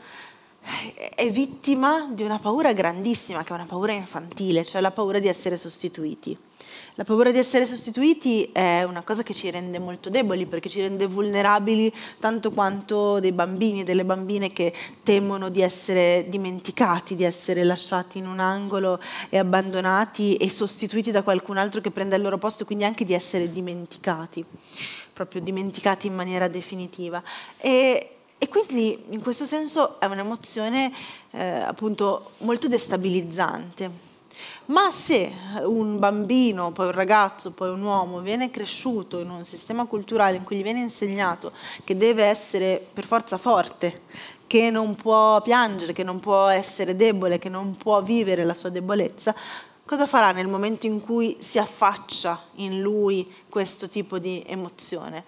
è vittima di una paura grandissima, che è una paura infantile, cioè la paura di essere sostituiti. La paura di essere sostituiti è una cosa che ci rende molto deboli, perché ci rende vulnerabili tanto quanto dei bambini e delle bambine che temono di essere dimenticati, di essere lasciati in un angolo e abbandonati e sostituiti da qualcun altro che prenda il loro posto, quindi anche di essere dimenticati, proprio dimenticati in maniera definitiva. E quindi in questo senso è un'emozione appunto molto destabilizzante. Ma se un bambino, poi un ragazzo, poi un uomo viene cresciuto in un sistema culturale in cui gli viene insegnato che deve essere per forza forte, che non può piangere, che non può essere debole, che non può vivere la sua debolezza, cosa farà nel momento in cui si affaccia in lui questo tipo di emozione?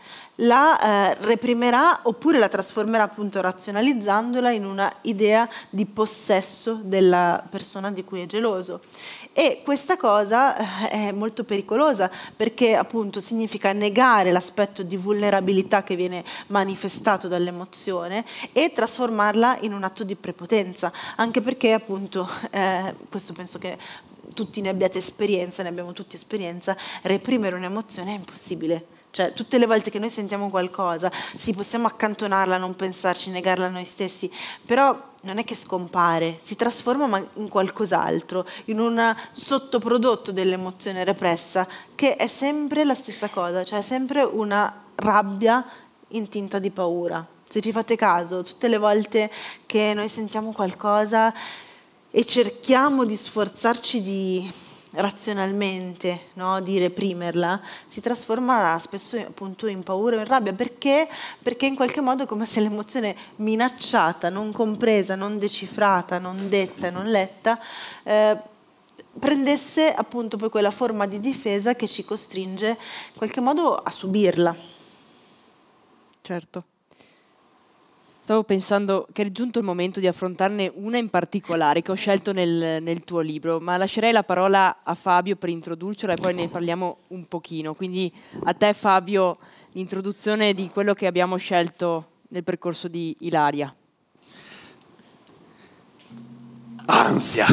La reprimerà oppure la trasformerà, appunto, razionalizzandola in una idea di possesso della persona di cui è geloso. E questa cosa è molto pericolosa, perché appunto significa negare l'aspetto di vulnerabilità che viene manifestato dall'emozione e trasformarla in un atto di prepotenza, anche perché appunto questo penso che tutti ne abbiate esperienza, ne abbiamo tutti esperienza, reprimere un'emozione è impossibile. Cioè, tutte le volte che noi sentiamo qualcosa, sì, possiamo accantonarla, non pensarci, negarla a noi stessi, però non è che scompare, si trasforma in qualcos'altro, in un sottoprodotto dell'emozione repressa, che è sempre la stessa cosa, cioè è sempre una rabbia intinta di paura. Se ci fate caso, tutte le volte che noi sentiamo qualcosa e cerchiamo di sforzarci razionalmente, no, di reprimerla, si trasforma spesso appunto in paura o in rabbia, perché in qualche modo è come se l'emozione minacciata, non compresa, non decifrata, non detta, non letta, prendesse appunto poi quella forma di difesa che ci costringe in qualche modo a subirla. Certo. Stavo pensando che è giunto il momento di affrontarne una in particolare che ho scelto nel tuo libro, ma lascerei la parola a Fabio per introdurcela e poi ne parliamo un pochino. Quindi a te, Fabio, l'introduzione di quello che abbiamo scelto nel percorso di Ilaria. Ansia!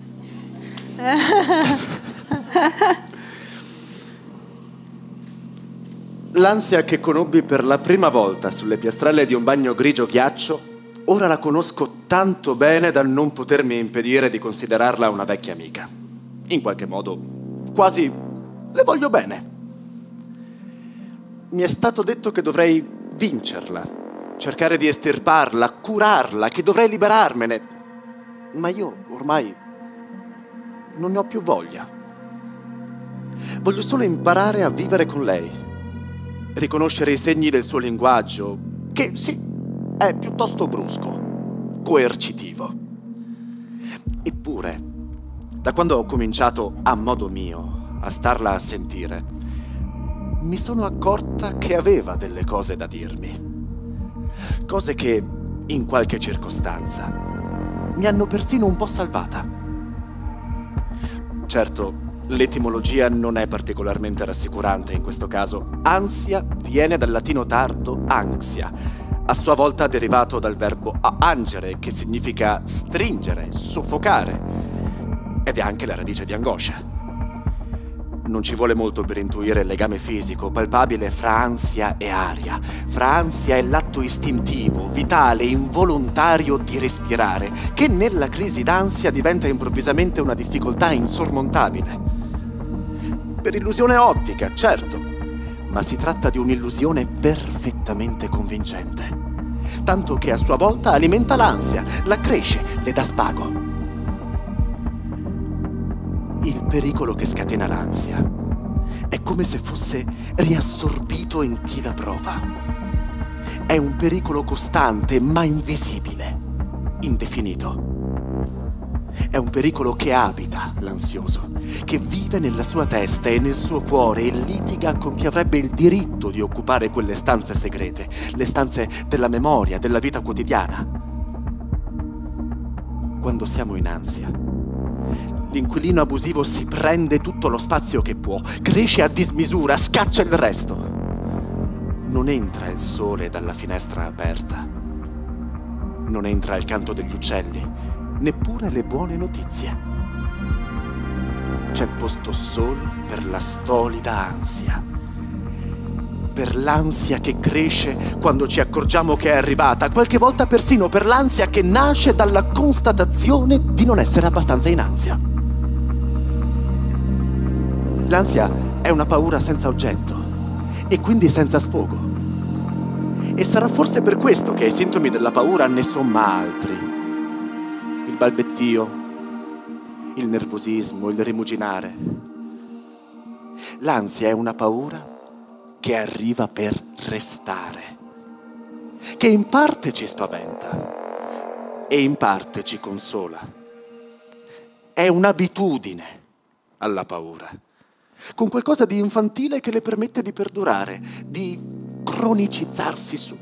L'ansia che conobbi per la prima volta sulle piastrelle di un bagno grigio ghiaccio, ora la conosco tanto bene da non potermi impedire di considerarla una vecchia amica. In qualche modo, quasi le voglio bene. Mi è stato detto che dovrei vincerla, cercare di estirparla, curarla, che dovrei liberarmene. Ma io ormai non ne ho più voglia. Voglio solo imparare a vivere con lei, riconoscere i segni del suo linguaggio, che sì, è piuttosto brusco, coercitivo. Eppure, da quando ho cominciato a modo mio a starla a sentire, mi sono accorta che aveva delle cose da dirmi. Cose che, in qualche circostanza, mi hanno persino un po' salvata. Certo, l'etimologia non è particolarmente rassicurante in questo caso. Ansia viene dal latino tardo anxia, a sua volta derivato dal verbo angere, che significa stringere, soffocare, ed è anche la radice di angoscia. Non ci vuole molto per intuire il legame fisico palpabile fra ansia e aria, fra ansia e l'atto istintivo, vitale, involontario di respirare, che nella crisi d'ansia diventa improvvisamente una difficoltà insormontabile. Per illusione ottica, certo, ma si tratta di un'illusione perfettamente convincente, tanto che a sua volta alimenta l'ansia, la cresce, le dà spago. Il pericolo che scatena l'ansia è come se fosse riassorbito in chi la prova. È un pericolo costante ma invisibile, indefinito. È un pericolo che abita l'ansioso, che vive nella sua testa e nel suo cuore e litiga con chi avrebbe il diritto di occupare quelle stanze segrete, le stanze della memoria, della vita quotidiana. Quando siamo in ansia, l'inquilino abusivo si prende tutto lo spazio che può, cresce a dismisura, scaccia il resto. Non entra il sole dalla finestra aperta, non entra il canto degli uccelli, neppure le buone notizie. C'è posto solo per la stolida ansia, per l'ansia che cresce quando ci accorgiamo che è arrivata, qualche volta persino per l'ansia che nasce dalla constatazione di non essere abbastanza in ansia. L'ansia è una paura senza oggetto e quindi senza sfogo. E sarà forse per questo che ai sintomi della paura ne somma altri. Il balbettio, il nervosismo, il rimuginare. L'ansia è una paura che arriva per restare, che in parte ci spaventa e in parte ci consola. È un'abitudine alla paura, con qualcosa di infantile che le permette di perdurare, di cronicizzarsi su.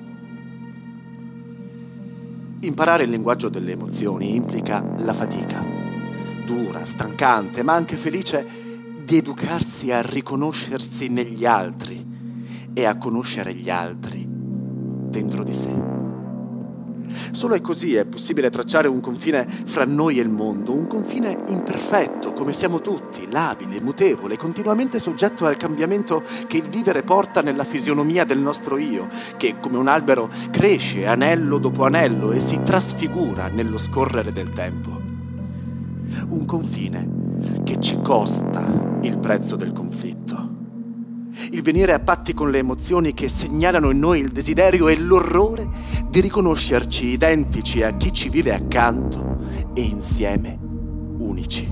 Imparare il linguaggio delle emozioni implica la fatica, dura, stancante, ma anche felice, di educarsi a riconoscersi negli altri e a conoscere gli altri dentro di sé. Solo è così è possibile tracciare un confine fra noi e il mondo, un confine imperfetto, come siamo tutti, labile, mutevole, continuamente soggetto al cambiamento che il vivere porta nella fisionomia del nostro io, che come un albero cresce anello dopo anello e si trasfigura nello scorrere del tempo. Un confine che ci costa il prezzo del conflitto. Il venire a patti con le emozioni che segnalano in noi il desiderio e l'orrore di riconoscerci identici a chi ci vive accanto e insieme unici.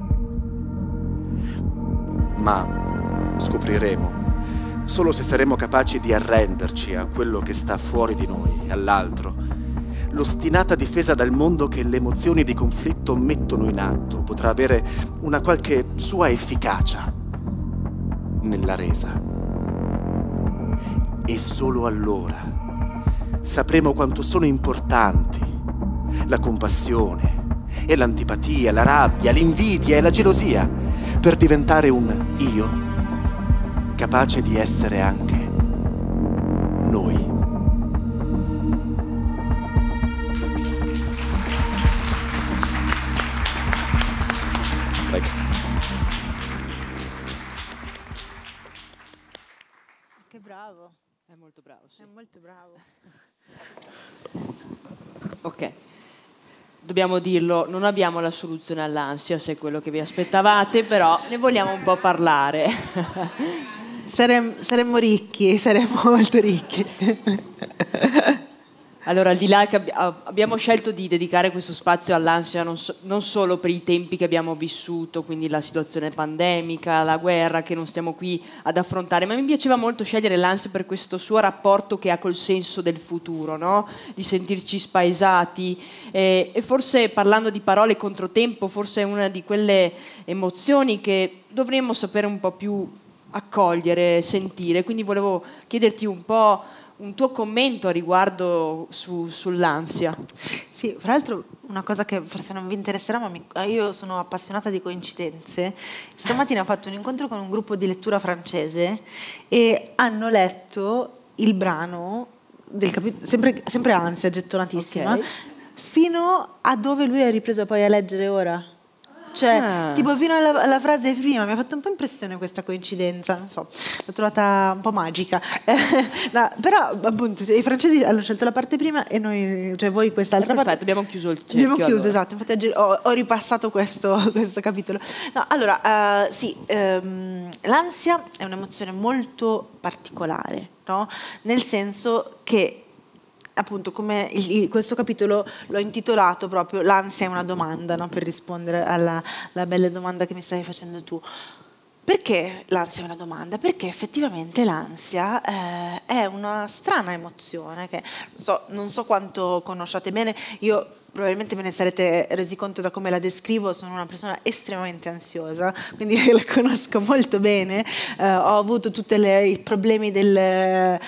Ma scopriremo, solo se saremo capaci di arrenderci a quello che sta fuori di noi, all'altro, l'ostinata difesa dal mondo che le emozioni di conflitto mettono in atto potrà avere una qualche sua efficacia nella resa. E solo allora sapremo quanto sono importanti la compassione e l'antipatia, la rabbia, l'invidia e la gelosia per diventare un io capace di essere anche noi. Che bravo. È molto bravo, sì. È molto bravo. Ok. dobbiamo dirlo, non abbiamo la soluzione all'ansia, se è quello che vi aspettavate, però ne vogliamo un po' parlare. Saremmo ricchi, saremmo molto ricchi. Allora, al di là che abbiamo scelto di dedicare questo spazio all'ansia non solo per i tempi che abbiamo vissuto, quindi la situazione pandemica, la guerra che non stiamo qui ad affrontare, ma mi piaceva molto scegliere l'ansia per questo suo rapporto che ha col senso del futuro, no? Di sentirci spaesati e forse, parlando di parole controtempo, forse è una di quelle emozioni che dovremmo sapere un po' più accogliere, sentire. Quindi volevo chiederti un po' un tuo commento a riguardo sull'ansia. Sì, fra l'altro una cosa che forse non vi interesserà, ma io sono appassionata di coincidenze. Stamattina ho fatto un incontro con un gruppo di lettura francese e hanno letto il brano del capitolo, sempre Ansia, gettonatissima, okay, fino a dove lui ha ripreso poi a leggere ora. Cioè, tipo fino alla frase prima, mi ha fatto un po' impressione questa coincidenza, non so, l'ho trovata un po' magica. No, però appunto i francesi hanno scelto la parte prima e noi, cioè voi quest'altra parte. Perfetto, abbiamo chiuso il cerchio. Abbiamo chiuso, allora. Esatto, infatti ho ripassato questo capitolo. No, allora, sì, l'ansia è un'emozione molto particolare, no? Nel senso che appunto, come questo capitolo l'ho intitolato proprio "L'ansia è una domanda", no? Per rispondere alla bella domanda che mi stavi facendo tu. Perché l'ansia è una domanda? Perché effettivamente l'ansia è una strana emozione che non so quanto conosciate bene. Io probabilmente ve ne sarete resi conto da come la descrivo, sono una persona estremamente ansiosa, quindi la conosco molto bene, ho avuto tutti i problemi dell'aria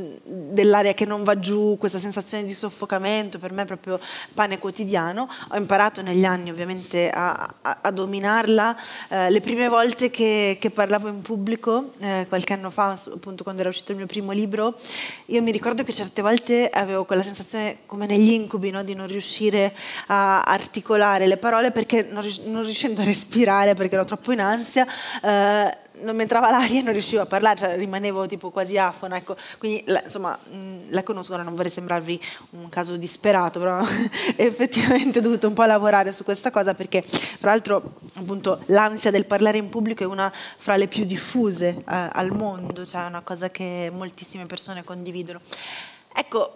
che non va giù, questa sensazione di soffocamento, per me è proprio pane quotidiano. Ho imparato negli anni ovviamente a dominarla. Le prime volte che parlavo in pubblico, qualche anno fa, appunto quando era uscito il mio primo libro, io mi ricordo che certe volte avevo quella sensazione come negli incubi, no? Di non riuscire a articolare le parole perché non riuscendo a respirare perché ero troppo in ansia, non mi entrava l'aria e non riuscivo a parlare, cioè rimanevo tipo quasi afona, ecco. Quindi insomma la conosco, non vorrei sembrarvi un caso disperato, però effettivamente ho dovuto un po' lavorare su questa cosa perché tra l'altro appunto l'ansia del parlare in pubblico è una fra le più diffuse al mondo, cioè è una cosa che moltissime persone condividono. Ecco,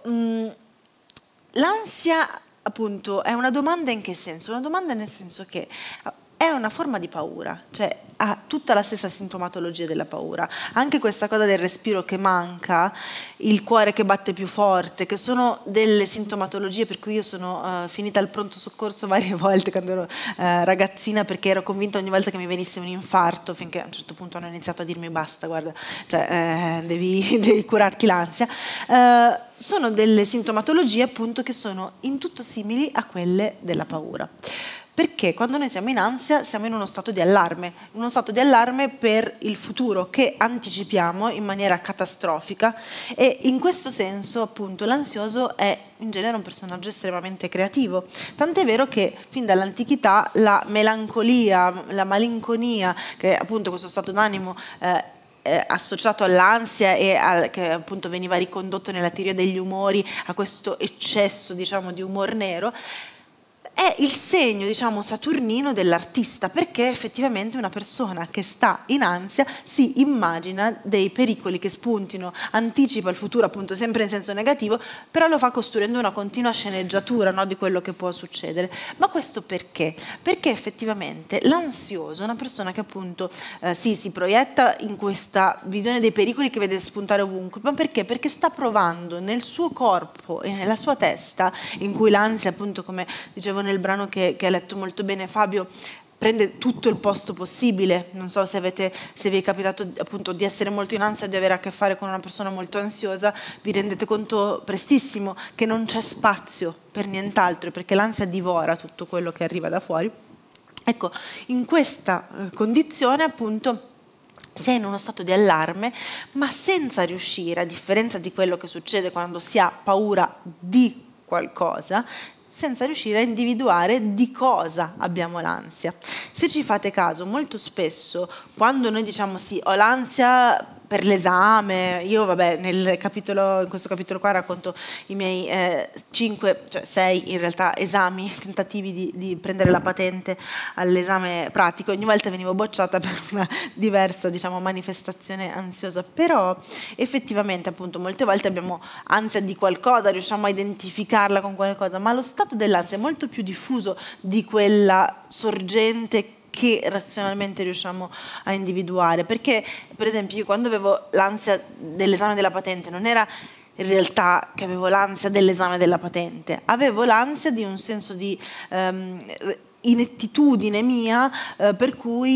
l'ansia appunto è una domanda in che senso? Una domanda nel senso che è una forma di paura, cioè ha tutta la stessa sintomatologia della paura. Anche questa cosa del respiro che manca, il cuore che batte più forte, che sono delle sintomatologie per cui io sono finita al pronto soccorso varie volte quando ero ragazzina, perché ero convinta ogni volta che mi venisse un infarto, finché a un certo punto hanno iniziato a dirmi basta, guarda, cioè, devi curarti l'ansia. Sono delle sintomatologie appunto che sono in tutto simili a quelle della paura. Perché quando noi siamo in ansia siamo in uno stato di allarme per il futuro che anticipiamo in maniera catastrofica e in questo senso appunto l'ansioso è in genere un personaggio estremamente creativo. Tant'è vero che fin dall'antichità la melancolia, la malinconia, che è appunto questo stato d'animo associato all'ansia e che appunto veniva ricondotto nella teoria degli umori a questo eccesso, diciamo, di umor nero, è il segno, diciamo, saturnino dell'artista, perché effettivamente una persona che sta in ansia si immagina dei pericoli che spuntino, anticipa il futuro, appunto sempre in senso negativo, però lo fa costruendo una continua sceneggiatura, no, di quello che può succedere. Ma questo perché? Perché effettivamente l'ansioso è una persona che appunto si proietta in questa visione dei pericoli che vede spuntare ovunque, ma perché? Perché sta provando nel suo corpo e nella sua testa, in cui l'ansia, appunto, come dicevo nel brano che ha letto molto bene Fabio, prende tutto il posto possibile. Non so se vi è capitato appunto di essere molto in ansia, di avere a che fare con una persona molto ansiosa, vi rendete conto prestissimo che non c'è spazio per nient'altro, perché l'ansia divora tutto quello che arriva da fuori. Ecco, in questa condizione appunto si è in uno stato di allarme, ma senza riuscire, a differenza di quello che succede quando si ha paura di qualcosa, senza riuscire a individuare di cosa abbiamo l'ansia. Se ci fate caso, molto spesso quando noi diciamo sì, ho l'ansia per l'esame. Io vabbè, in questo capitolo qua racconto i miei 6 in realtà esami, tentativi di prendere la patente all'esame pratico. Ogni volta venivo bocciata per una diversa, diciamo, manifestazione ansiosa, però effettivamente appunto molte volte abbiamo ansia di qualcosa, riusciamo a identificarla con qualcosa, ma lo stato dell'ansia è molto più diffuso di quella sorgente che razionalmente riusciamo a individuare. Perché, per esempio, io quando avevo l'ansia dell'esame della patente non era in realtà che avevo l'ansia dell'esame della patente, avevo l'ansia di un senso di inettitudine mia, per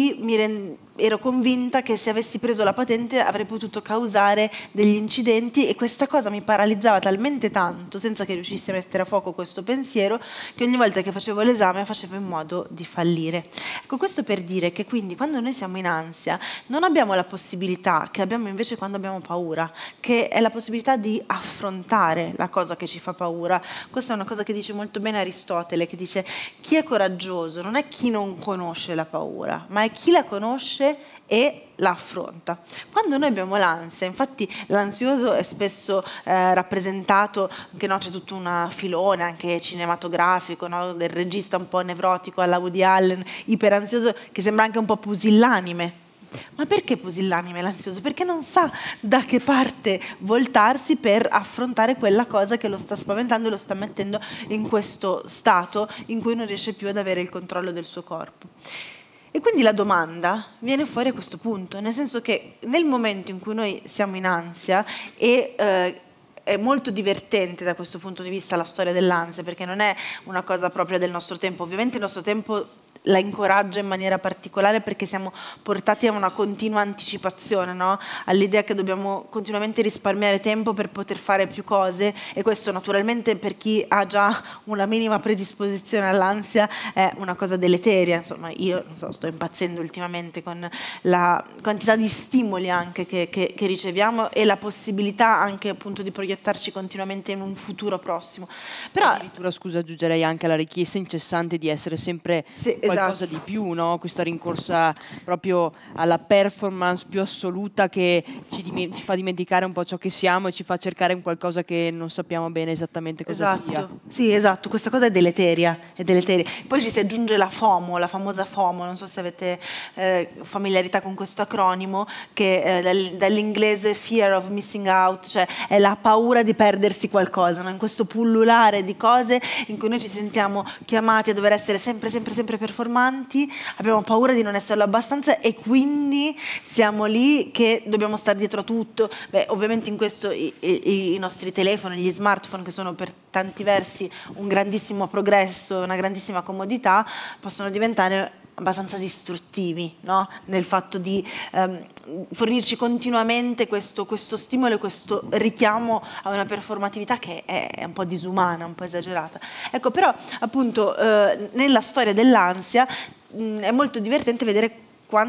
cui ero convinta che se avessi preso la patente avrei potuto causare degli incidenti, e questa cosa mi paralizzava talmente tanto, senza che riuscissi a mettere a fuoco questo pensiero, che ogni volta che facevo l'esame facevo in modo di fallire. Ecco, questo per dire che quindi quando noi siamo in ansia non abbiamo la possibilità che abbiamo invece quando abbiamo paura, che è la possibilità di affrontare la cosa che ci fa paura. Questa è una cosa che dice molto bene Aristotele, che dice: chi è coraggioso non è chi non conosce la paura, ma è chi la conosce e la affronta. Quando noi abbiamo l'ansia, infatti l'ansioso è spesso rappresentato, che no, c'è tutto un filone anche cinematografico, no, del regista un po' nevrotico alla Woody Allen, iperansioso, che sembra anche un po' pusillanime. Ma perché pusillanime l'ansioso? Perché non sa da che parte voltarsi per affrontare quella cosa che lo sta spaventando e lo sta mettendo in questo stato in cui non riesce più ad avere il controllo del suo corpo. E quindi la domanda viene fuori a questo punto, nel senso che nel momento in cui noi siamo in ansia, e è molto divertente da questo punto di vista la storia dell'ansia, perché non è una cosa propria del nostro tempo. Ovviamente il nostro tempo la incoraggia in maniera particolare perché siamo portati a una continua anticipazione, no? All'idea che dobbiamo continuamente risparmiare tempo per poter fare più cose, e questo naturalmente per chi ha già una minima predisposizione all'ansia è una cosa deleteria. Insomma, io non so, sto impazzendo ultimamente con la quantità di stimoli anche che riceviamo, e la possibilità anche appunto di proiettarci continuamente in un futuro prossimo. Però addirittura, scusa, aggiungerei anche la richiesta incessante di essere sempre qualcosa di più, no? Questa rincorsa proprio alla performance più assoluta, che ci fa dimenticare un po' ciò che siamo e ci fa cercare un qualcosa che non sappiamo bene esattamente cosa sia. Sì, esatto, questa cosa è deleteria, è deleteria. Poi ci si aggiunge la FOMO, la famosa FOMO, non so se avete familiarità con questo acronimo, che dall'inglese fear of missing out, cioè è la paura di perdersi qualcosa, no? In questo pullulare di cose in cui noi ci sentiamo chiamati a dover essere sempre performanti, abbiamo paura di non esserlo abbastanza, e quindi siamo lì che dobbiamo stare dietro a tutto. Beh, ovviamente in questo i nostri telefoni, gli smartphone, che sono per tanti versi un grandissimo progresso, una grandissima comodità, possono diventare abbastanza distruttivi, no? Nel fatto di fornirci continuamente questo stimolo e questo richiamo a una performatività che è un po' disumana, un po' esagerata. Ecco, però appunto nella storia dell'ansia è molto divertente vedere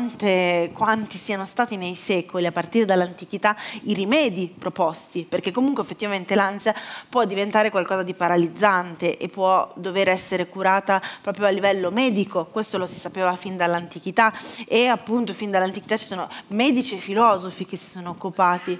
quanti siano stati nei secoli, a partire dall'antichità, i rimedi proposti, perché comunque effettivamente l'ansia può diventare qualcosa di paralizzante e può dover essere curata proprio a livello medico. Questo lo si sapeva fin dall'antichità, e appunto fin dall'antichità ci sono medici e filosofi che si sono occupati.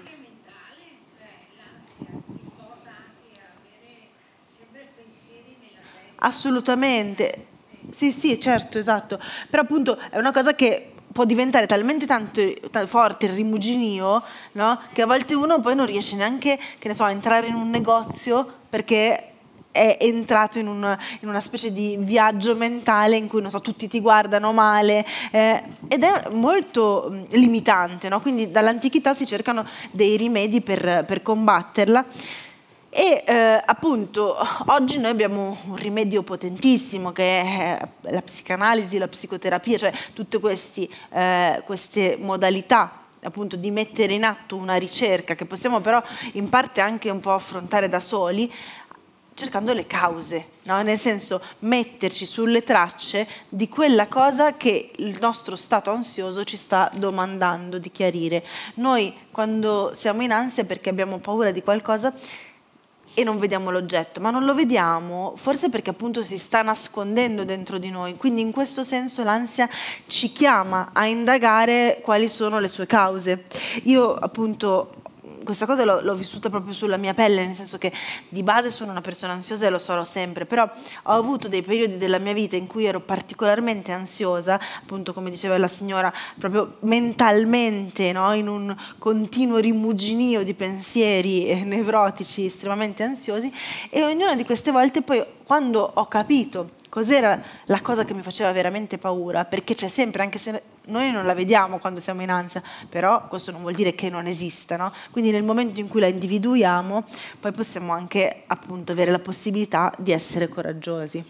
Assolutamente, sì, certo, esatto, però appunto è una cosa che può diventare talmente tanto forte il rimuginio, no? Che a volte uno poi non riesce neanche, che ne so, a entrare in un negozio perché è entrato in una specie di viaggio mentale in cui, non so, tutti ti guardano male, ed è molto limitante, no? Quindi dall'antichità si cercano dei rimedi per combatterla. E appunto oggi noi abbiamo un rimedio potentissimo, che è la psicanalisi, la psicoterapia, cioè tutte queste modalità appunto di mettere in atto una ricerca che possiamo però in parte anche un po' affrontare da soli, cercando le cause, no? Nel senso, metterci sulle tracce di quella cosa che il nostro stato ansioso ci sta domandando di chiarire. Noi quando siamo in ansia perché abbiamo paura di qualcosa, e non vediamo l'oggetto, ma non lo vediamo forse perché appunto si sta nascondendo dentro di noi, quindi in questo senso l'ansia ci chiama a indagare quali sono le sue cause. Io appunto questa cosa l'ho vissuta proprio sulla mia pelle, nel senso che di base sono una persona ansiosa e lo sarò sempre, però ho avuto dei periodi della mia vita in cui ero particolarmente ansiosa, appunto come diceva la signora, proprio mentalmente, no? In un continuo rimuginio di pensieri nevrotici estremamente ansiosi, e ognuna di queste volte poi, quando ho capito cos'era la cosa che mi faceva veramente paura, perché c'è sempre, anche se noi non la vediamo quando siamo in ansia, però questo non vuol dire che non esista, no? Quindi nel momento in cui la individuiamo, poi possiamo anche appunto avere la possibilità di essere coraggiosi.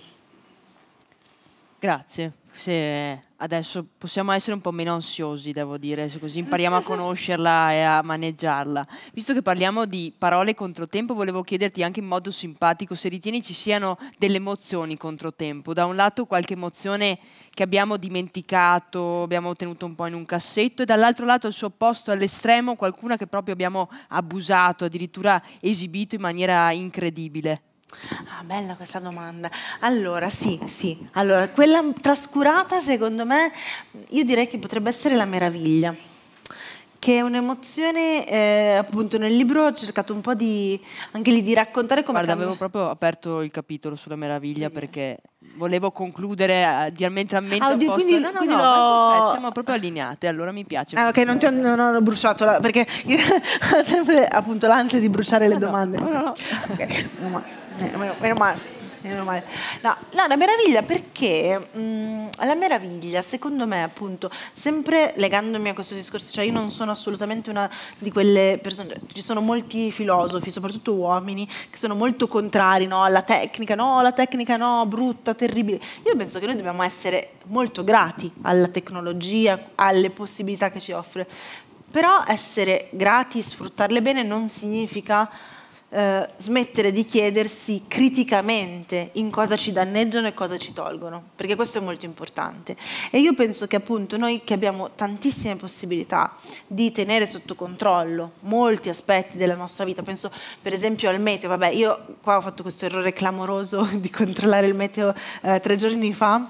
Grazie. Se adesso possiamo essere un po' meno ansiosi, devo dire, se così impariamo a conoscerla e a maneggiarla. Visto che parliamo di parole controtempo, volevo chiederti anche in modo simpatico se ritieni ci siano delle emozioni controtempo. Da un lato qualche emozione che abbiamo dimenticato, abbiamo tenuto un po' in un cassetto, e dall'altro lato al suo opposto, all'estremo, qualcuna che proprio abbiamo abusato, addirittura esibito in maniera incredibile. Ah, bella questa domanda. Allora, sì. Allora, quella trascurata, secondo me, io direi che potrebbe essere la meraviglia, che è un'emozione, appunto nel libro ho cercato un po' anche lì di raccontare come... Guarda, avevo proprio aperto il capitolo sulla meraviglia perché volevo concludere diametralmente oddio, opposto. quindi No, perfetto, siamo proprio allineate, allora mi piace. Ok, non ho bruciato, perché io ho sempre appunto l'ansia di bruciare le domande. No. Ok, meno male. No, la meraviglia, perché la meraviglia, secondo me, appunto, sempre legandomi a questo discorso, cioè io non sono assolutamente una di quelle persone, ci sono molti filosofi, soprattutto uomini, che sono molto contrari, no, alla tecnica, no, brutta, terribile. Io penso che noi dobbiamo essere molto grati alla tecnologia, alle possibilità che ci offre, però essere grati e sfruttarle bene non significa smettere di chiedersi criticamente in cosa ci danneggiano e cosa ci tolgono, perché questo è molto importante. E io penso che appunto noi che abbiamo tantissime possibilità di tenere sotto controllo molti aspetti della nostra vita, penso per esempio al meteo, vabbè, io qua ho fatto questo errore clamoroso di controllare il meteo 3 giorni fa,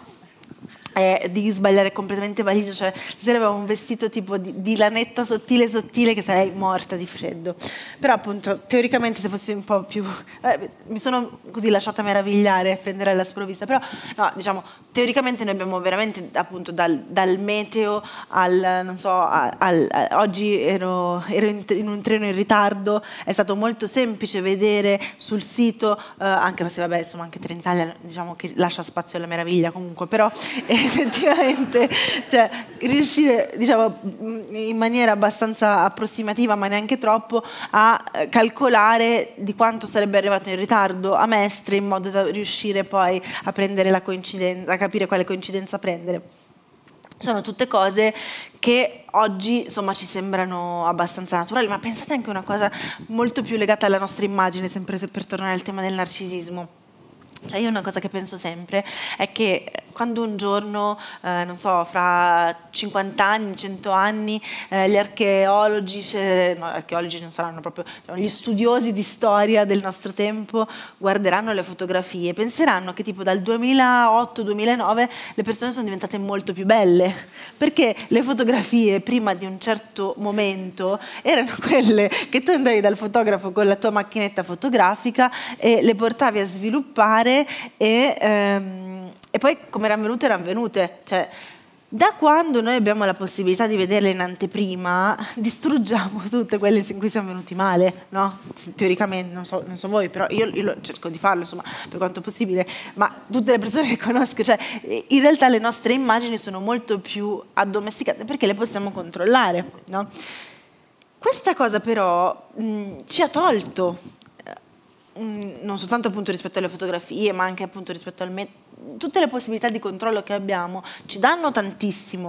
di sbagliare completamente valigia, cioè stasera avevo un vestito tipo di lanetta sottile che sarei morta di freddo, però appunto teoricamente se fossi un po' più mi sono così lasciata meravigliare, prendere alla sprovvista, però no, diciamo teoricamente noi abbiamo veramente appunto dal meteo al non so oggi ero in un treno in ritardo, è stato molto semplice vedere sul sito anche se vabbè insomma anche Trenitalia diciamo che lascia spazio alla meraviglia comunque, però effettivamente cioè, riuscire diciamo in maniera abbastanza approssimativa ma neanche troppo a calcolare di quanto sarebbe arrivato in ritardo a Mestre in modo da riuscire poi a prendere la coincidenza, a capire quale coincidenza prendere. Sono tutte cose che oggi insomma ci sembrano abbastanza naturali, ma pensate anche a una cosa molto più legata alla nostra immagine, sempre per tornare al tema del narcisismo. Cioè io una cosa che penso sempre è che quando un giorno, non so, fra 50 anni, 100 anni, gli archeologi non saranno proprio, gli studiosi di storia del nostro tempo guarderanno le fotografie e penseranno che tipo dal 2008-2009 le persone sono diventate molto più belle, perché le fotografie prima di un certo momento erano quelle che tu andavi dal fotografo con la tua macchinetta fotografica e le portavi a sviluppare e poi come erano venute, cioè da quando noi abbiamo la possibilità di vederle in anteprima distruggiamo tutte quelle in cui siamo venuti male, no? Teoricamente, non so voi, però io cerco di farlo insomma per quanto possibile, ma tutte le persone che conosco, cioè in realtà le nostre immagini sono molto più addomesticate perché le possiamo controllare, no? Questa cosa però ci ha tolto non soltanto appunto rispetto alle fotografie ma anche appunto rispetto tutte le possibilità di controllo che abbiamo ci danno tantissimo,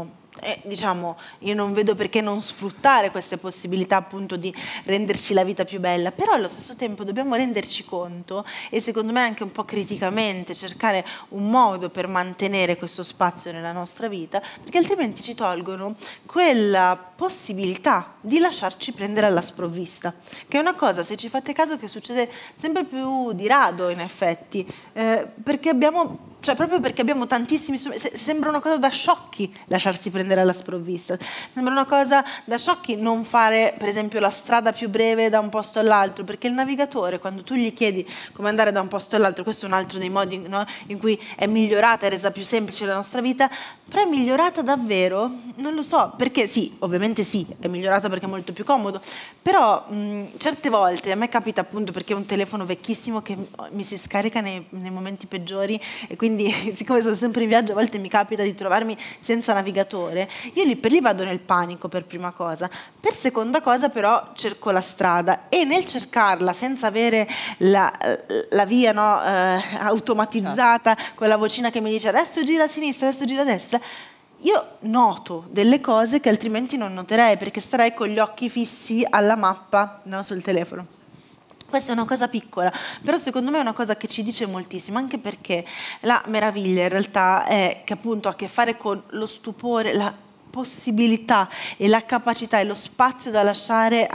diciamo, io non vedo perché non sfruttare queste possibilità appunto di renderci la vita più bella, però allo stesso tempo dobbiamo renderci conto, e secondo me anche un po' criticamente cercare un modo per mantenere questo spazio nella nostra vita, perché altrimenti ci tolgono quella possibilità di lasciarci prendere alla sprovvista, che è una cosa, se ci fate caso, che succede sempre più di rado in effetti, perché abbiamo... Cioè proprio perché abbiamo tantissimi strumenti, sembra una cosa da sciocchi lasciarsi prendere alla sprovvista, sembra una cosa da sciocchi non fare per esempio la strada più breve da un posto all'altro, perché il navigatore, quando tu gli chiedi come andare da un posto all'altro, questo è un altro dei modi, no, in cui è migliorata, è resa più semplice la nostra vita, però è migliorata davvero? Non lo so, perché sì, ovviamente sì, è migliorata perché è molto più comodo, però certe volte a me capita appunto perché è un telefono vecchissimo che mi si scarica nei momenti peggiori, e quindi siccome sono sempre in viaggio a volte mi capita di trovarmi senza navigatore, io lì per lì vado nel panico per prima cosa, per seconda cosa però cerco la strada, e nel cercarla senza avere la via, no, automatizzata con la vocina che mi dice adesso gira a sinistra, adesso gira a destra, io noto delle cose che altrimenti non noterei perché starei con gli occhi fissi alla mappa, no, sul telefono. Questa è una cosa piccola, però secondo me è una cosa che ci dice moltissimo, anche perché la meraviglia in realtà è che appunto ha a che fare con lo stupore, la possibilità e la capacità e lo spazio da lasciare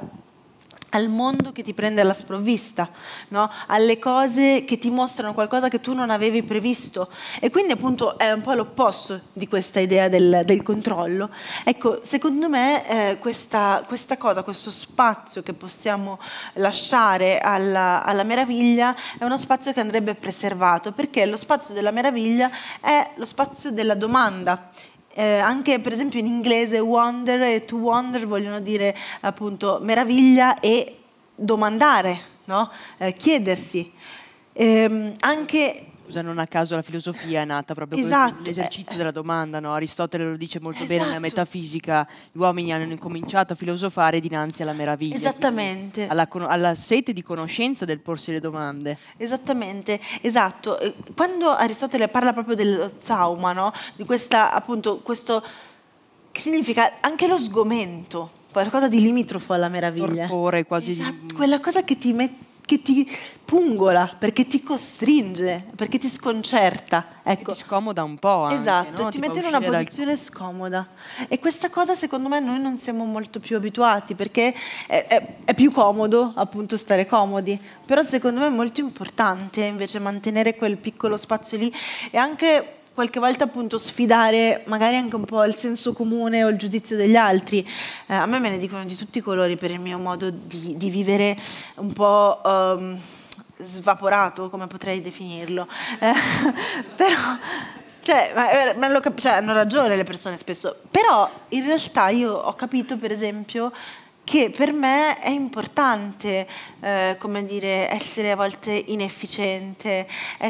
al mondo che ti prende alla sprovvista, no? Alle cose che ti mostrano qualcosa che tu non avevi previsto, e quindi appunto è un po' l'opposto di questa idea del controllo. Ecco, secondo me questa cosa, questo spazio che possiamo lasciare alla meraviglia è uno spazio che andrebbe preservato, perché lo spazio della meraviglia è lo spazio della domanda. Anche per esempio in inglese wonder e to wonder vogliono dire appunto meraviglia e domandare, no? Chiedersi. Anche Scusa, non a caso la filosofia è nata proprio esatto, con l'esercizio della domanda, no? Aristotele lo dice molto esatto. bene nella metafisica, gli uomini hanno incominciato a filosofare dinanzi alla meraviglia. Esattamente. Alla sete di conoscenza del porsi le domande. Esattamente, esatto. Quando Aristotele parla proprio dello zauma, no? Di questa, appunto, questo che significa anche lo sgomento, qualcosa di limitrofo alla meraviglia. Torpore quasi. Esatto, quella cosa che ti pungola, perché ti costringe, perché ti sconcerta. Ecco. Ti scomoda un po' anche, esatto, no? ti mette in una posizione scomoda. E questa cosa secondo me noi non siamo molto più abituati, perché è più comodo appunto stare comodi, però secondo me è molto importante invece mantenere quel piccolo spazio lì, e anche qualche volta appunto sfidare magari anche un po' il senso comune o il giudizio degli altri. A me ne dicono di tutti i colori per il mio modo di vivere un po' svaporato, come potrei definirlo. Però hanno ragione le persone spesso, però in realtà io ho capito per esempio che per me è importante, come dire, essere a volte inefficiente,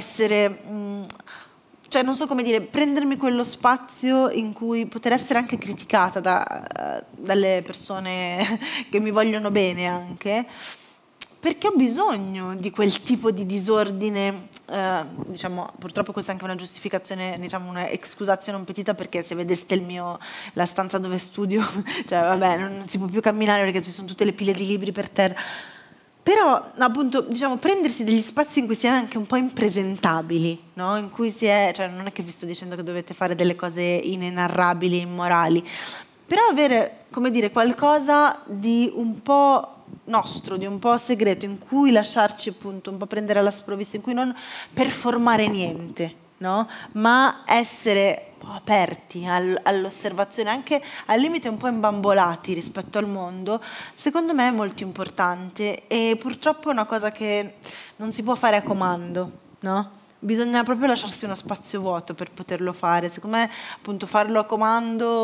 cioè non so come dire, prendermi quello spazio in cui poter essere anche criticata dalle persone che mi vogliono bene anche, perché ho bisogno di quel tipo di disordine, diciamo, purtroppo questa è anche una giustificazione, diciamo una excusatio non petita, perché se vedeste la stanza dove studio, cioè vabbè, non si può più camminare perché ci sono tutte le pile di libri per terra. Però, appunto, diciamo, prendersi degli spazi in cui si è anche un po' impresentabili, no? In cui cioè non è che vi sto dicendo che dovete fare delle cose inenarrabili, immorali, però avere, come dire, qualcosa di un po' nostro, di un po' segreto, in cui lasciarci appunto un po' prendere alla sprovvista, in cui non performare niente, no? Ma essere aperti all'osservazione, anche al limite un po' imbambolati rispetto al mondo, secondo me è molto importante, e purtroppo è una cosa che non si può fare a comando, no? Bisogna proprio lasciarsi uno spazio vuoto per poterlo fare. Secondo me appunto farlo a comando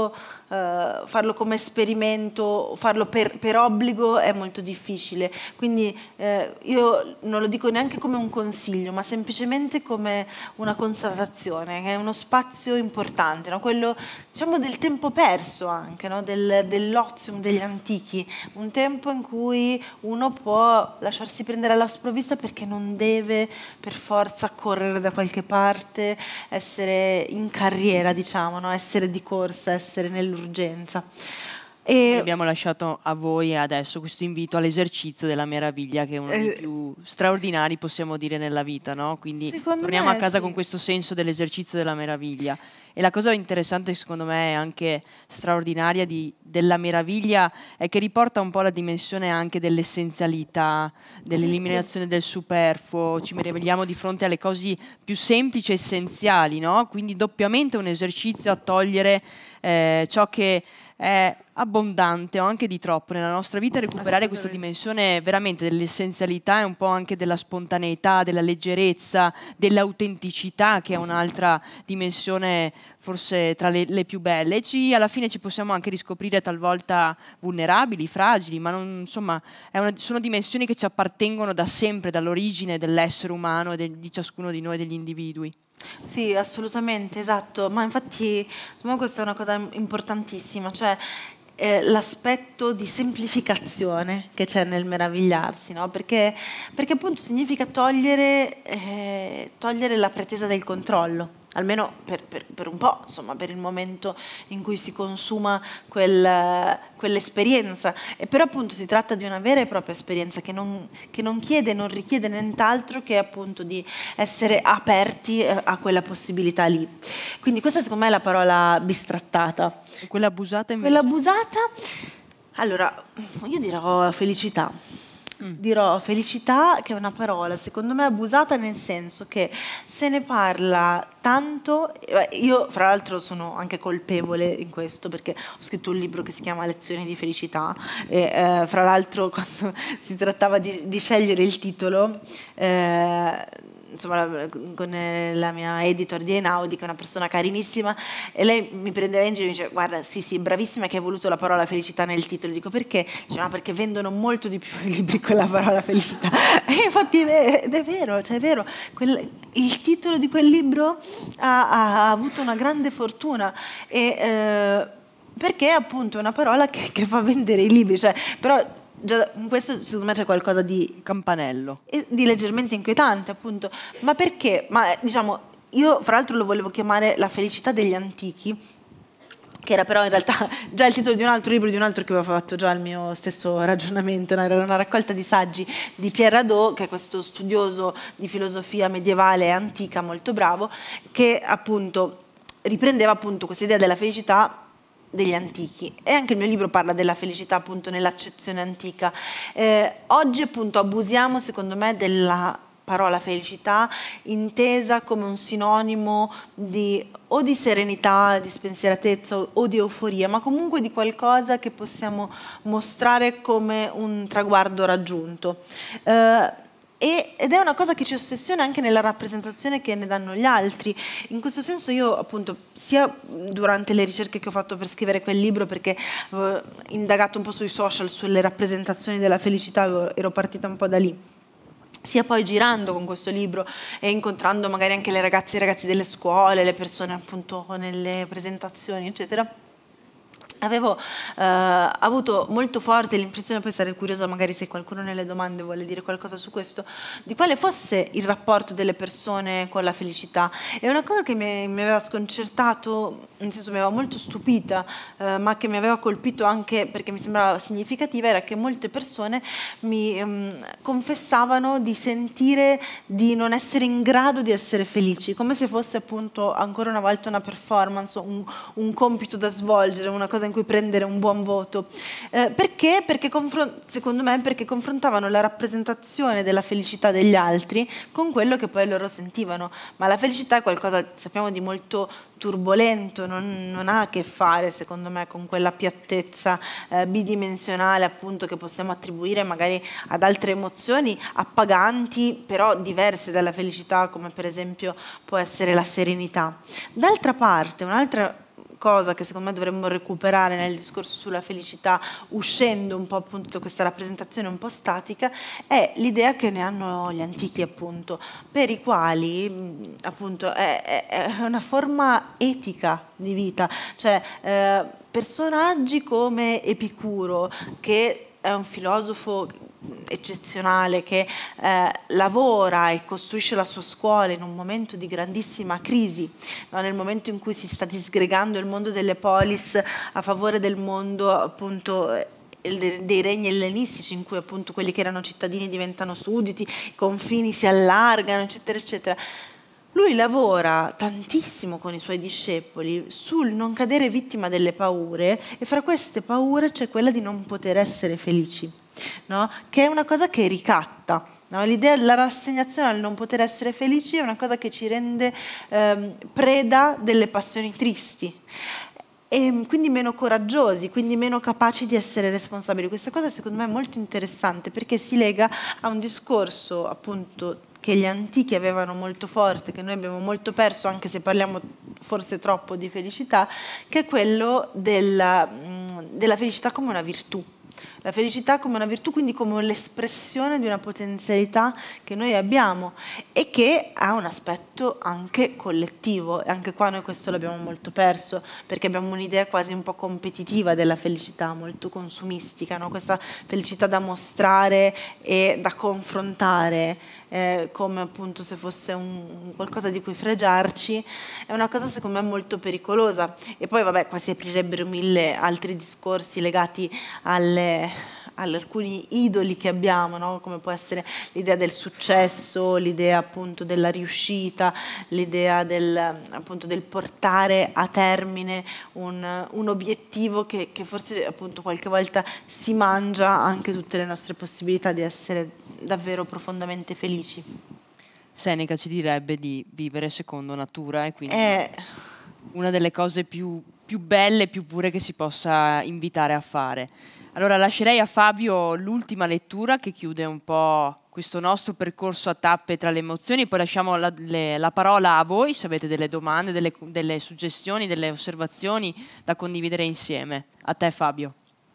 farlo come esperimento, farlo per obbligo è molto difficile. Quindi io non lo dico neanche come un consiglio, ma semplicemente come una constatazione, che è uno spazio importante, no? Quello, diciamo, del tempo perso anche, no? Dell'ozium degli antichi, un tempo in cui uno può lasciarsi prendere alla sprovvista perché non deve per forza correre da qualche parte, essere in carriera, diciamo, no? Essere di corsa, essere nell'urgenza. E abbiamo lasciato a voi adesso questo invito all'esercizio della meraviglia, che è uno dei più straordinari, possiamo dire, nella vita, no? Quindi torniamo a casa con questo senso dell'esercizio della meraviglia. E la cosa interessante, secondo me, è anche straordinaria della meraviglia, è che riporta un po' la dimensione anche dell'essenzialità, dell'eliminazione del superfluo. Ci meravigliamo di fronte alle cose più semplici e essenziali, no? Quindi doppiamente un esercizio a togliere ciò che è abbondante o anche di troppo nella nostra vita, e recuperare questa dimensione veramente dell'essenzialità e un po' anche della spontaneità, della leggerezza, dell'autenticità, che è un'altra dimensione forse tra le più belle. Alla fine ci possiamo anche riscoprire talvolta vulnerabili, fragili, ma non, insomma, sono dimensioni che ci appartengono da sempre, dall'origine dell'essere umano e di ciascuno di noi, degli individui. Sì, assolutamente, esatto, ma infatti questa è una cosa importantissima, cioè l'aspetto di semplificazione che c'è nel meravigliarsi, no? Perché appunto significa togliere la pretesa del controllo, almeno per un po', insomma, per il momento in cui si consuma quell'esperienza. E però appunto si tratta di una vera e propria esperienza che non chiede, non richiede nient'altro che appunto di essere aperti a quella possibilità lì. Quindi questa secondo me è la parola bistrattata. E quella abusata invece? Quella abusata, allora, io dirò felicità. Dirò felicità, che è una parola secondo me abusata, nel senso che se ne parla tanto. Io fra l'altro sono anche colpevole in questo, perché ho scritto un libro che si chiama Lezioni di felicità e fra l'altro quando si trattava di scegliere il titolo, insomma, con la mia editor di Einaudi, che è una persona carinissima, e lei mi prendeva in giro e mi diceva: guarda, sì, bravissima che hai voluto la parola felicità nel titolo. Dico: perché? Dice: no, perché vendono molto di più i libri con la parola felicità. E infatti è vero, cioè è vero. Il titolo di quel libro ha avuto una grande fortuna, e perché appunto è una parola che fa vendere i libri, cioè, però già in questo secondo me c'è qualcosa di campanello, di leggermente inquietante, appunto. Ma perché? Ma diciamo, io fra l'altro lo volevo chiamare La felicità degli antichi, che era però in realtà già il titolo di un altro libro, di un altro che aveva fatto già il mio stesso ragionamento, no? Era una raccolta di saggi di Pierre Hadot, che è questo studioso di filosofia medievale e antica molto bravo, che appunto riprendeva appunto questa idea della felicità degli antichi, e anche il mio libro parla della felicità appunto nell'accezione antica. Oggi appunto abusiamo secondo me della parola felicità intesa come un sinonimo o di serenità, di spensieratezza o di euforia, ma comunque di qualcosa che possiamo mostrare come un traguardo raggiunto. Ed è una cosa che ci ossessiona anche nella rappresentazione che ne danno gli altri. In questo senso io appunto, sia durante le ricerche che ho fatto per scrivere quel libro, perché avevo indagato un po' sui social, sulle rappresentazioni della felicità, ero partita un po' da lì, sia poi girando con questo libro e incontrando magari anche le ragazze e i ragazzi delle scuole, le persone appunto nelle presentazioni, eccetera. Avevo avuto molto forte l'impressione, poi sarei curiosa magari se qualcuno nelle domande vuole dire qualcosa su questo, di quale fosse il rapporto delle persone con la felicità. È una cosa che mi aveva sconcertato, nel senso mi aveva molto stupita, ma che mi aveva colpito anche perché mi sembrava significativa, era che molte persone mi confessavano di sentire di non essere in grado di essere felici, come se fosse appunto ancora una volta una performance, un compito da svolgere, una cosa in cui prendere un buon voto. Perché? Secondo me perché confrontavano la rappresentazione della felicità degli altri con quello che poi loro sentivano. Ma la felicità è qualcosa, sappiamo, di molto turbolento, non ha a che fare secondo me con quella piattezza bidimensionale appunto che possiamo attribuire magari ad altre emozioni appaganti però diverse dalla felicità, come per esempio può essere la serenità. D'altra parte, un'altra cosa che secondo me dovremmo recuperare nel discorso sulla felicità, uscendo un po' appunto da questa rappresentazione un po' statica, è l'idea che ne hanno gli antichi, appunto, per i quali appunto è una forma etica di vita, cioè personaggi come Epicuro, che è un filosofo eccezionale, che lavora e costruisce la sua scuola in un momento di grandissima crisi, no? Nel momento in cui si sta disgregando il mondo delle polis a favore del mondo appunto dei regni ellenistici, in cui appunto quelli che erano cittadini diventano sudditi, i confini si allargano, eccetera eccetera. Lui lavora tantissimo con i suoi discepoli sul non cadere vittima delle paure, e fra queste paure c'è quella di non poter essere felici, no? Che è una cosa che ricatta, no? L'idea della rassegnazione al non poter essere felici è una cosa che ci rende preda delle passioni tristi, e quindi meno coraggiosi, quindi meno capaci di essere responsabili. Questa cosa secondo me è molto interessante, perché si lega a un discorso appunto che gli antichi avevano molto forte, che noi abbiamo molto perso, anche se parliamo forse troppo di felicità, che è quello della felicità come una virtù. La felicità come una virtù, quindi come l'espressione di una potenzialità che noi abbiamo e che ha un aspetto anche collettivo. E anche qua noi questo l'abbiamo molto perso, perché abbiamo un'idea quasi un po' competitiva della felicità, molto consumistica, no? Questa felicità da mostrare e da confrontare, come appunto se fosse qualcosa di cui fregiarci, è una cosa secondo me molto pericolosa. E poi vabbè, qua si aprirebbero mille altri discorsi legati ad alcuni idoli che abbiamo, no? Come può essere l'idea del successo, l'idea appunto della riuscita, l'idea appunto del portare a termine un obiettivo che forse appunto qualche volta si mangia anche tutte le nostre possibilità di essere davvero profondamente felici. Seneca ci direbbe di vivere secondo natura, e quindi una delle cose più belle, più pure che si possa invitare a fare. Allora lascerei a Fabio l'ultima lettura che chiude un po' questo nostro percorso a tappe tra le emozioni, e poi lasciamo la parola a voi se avete delle domande, delle suggestioni, delle osservazioni da condividere insieme. A te Fabio.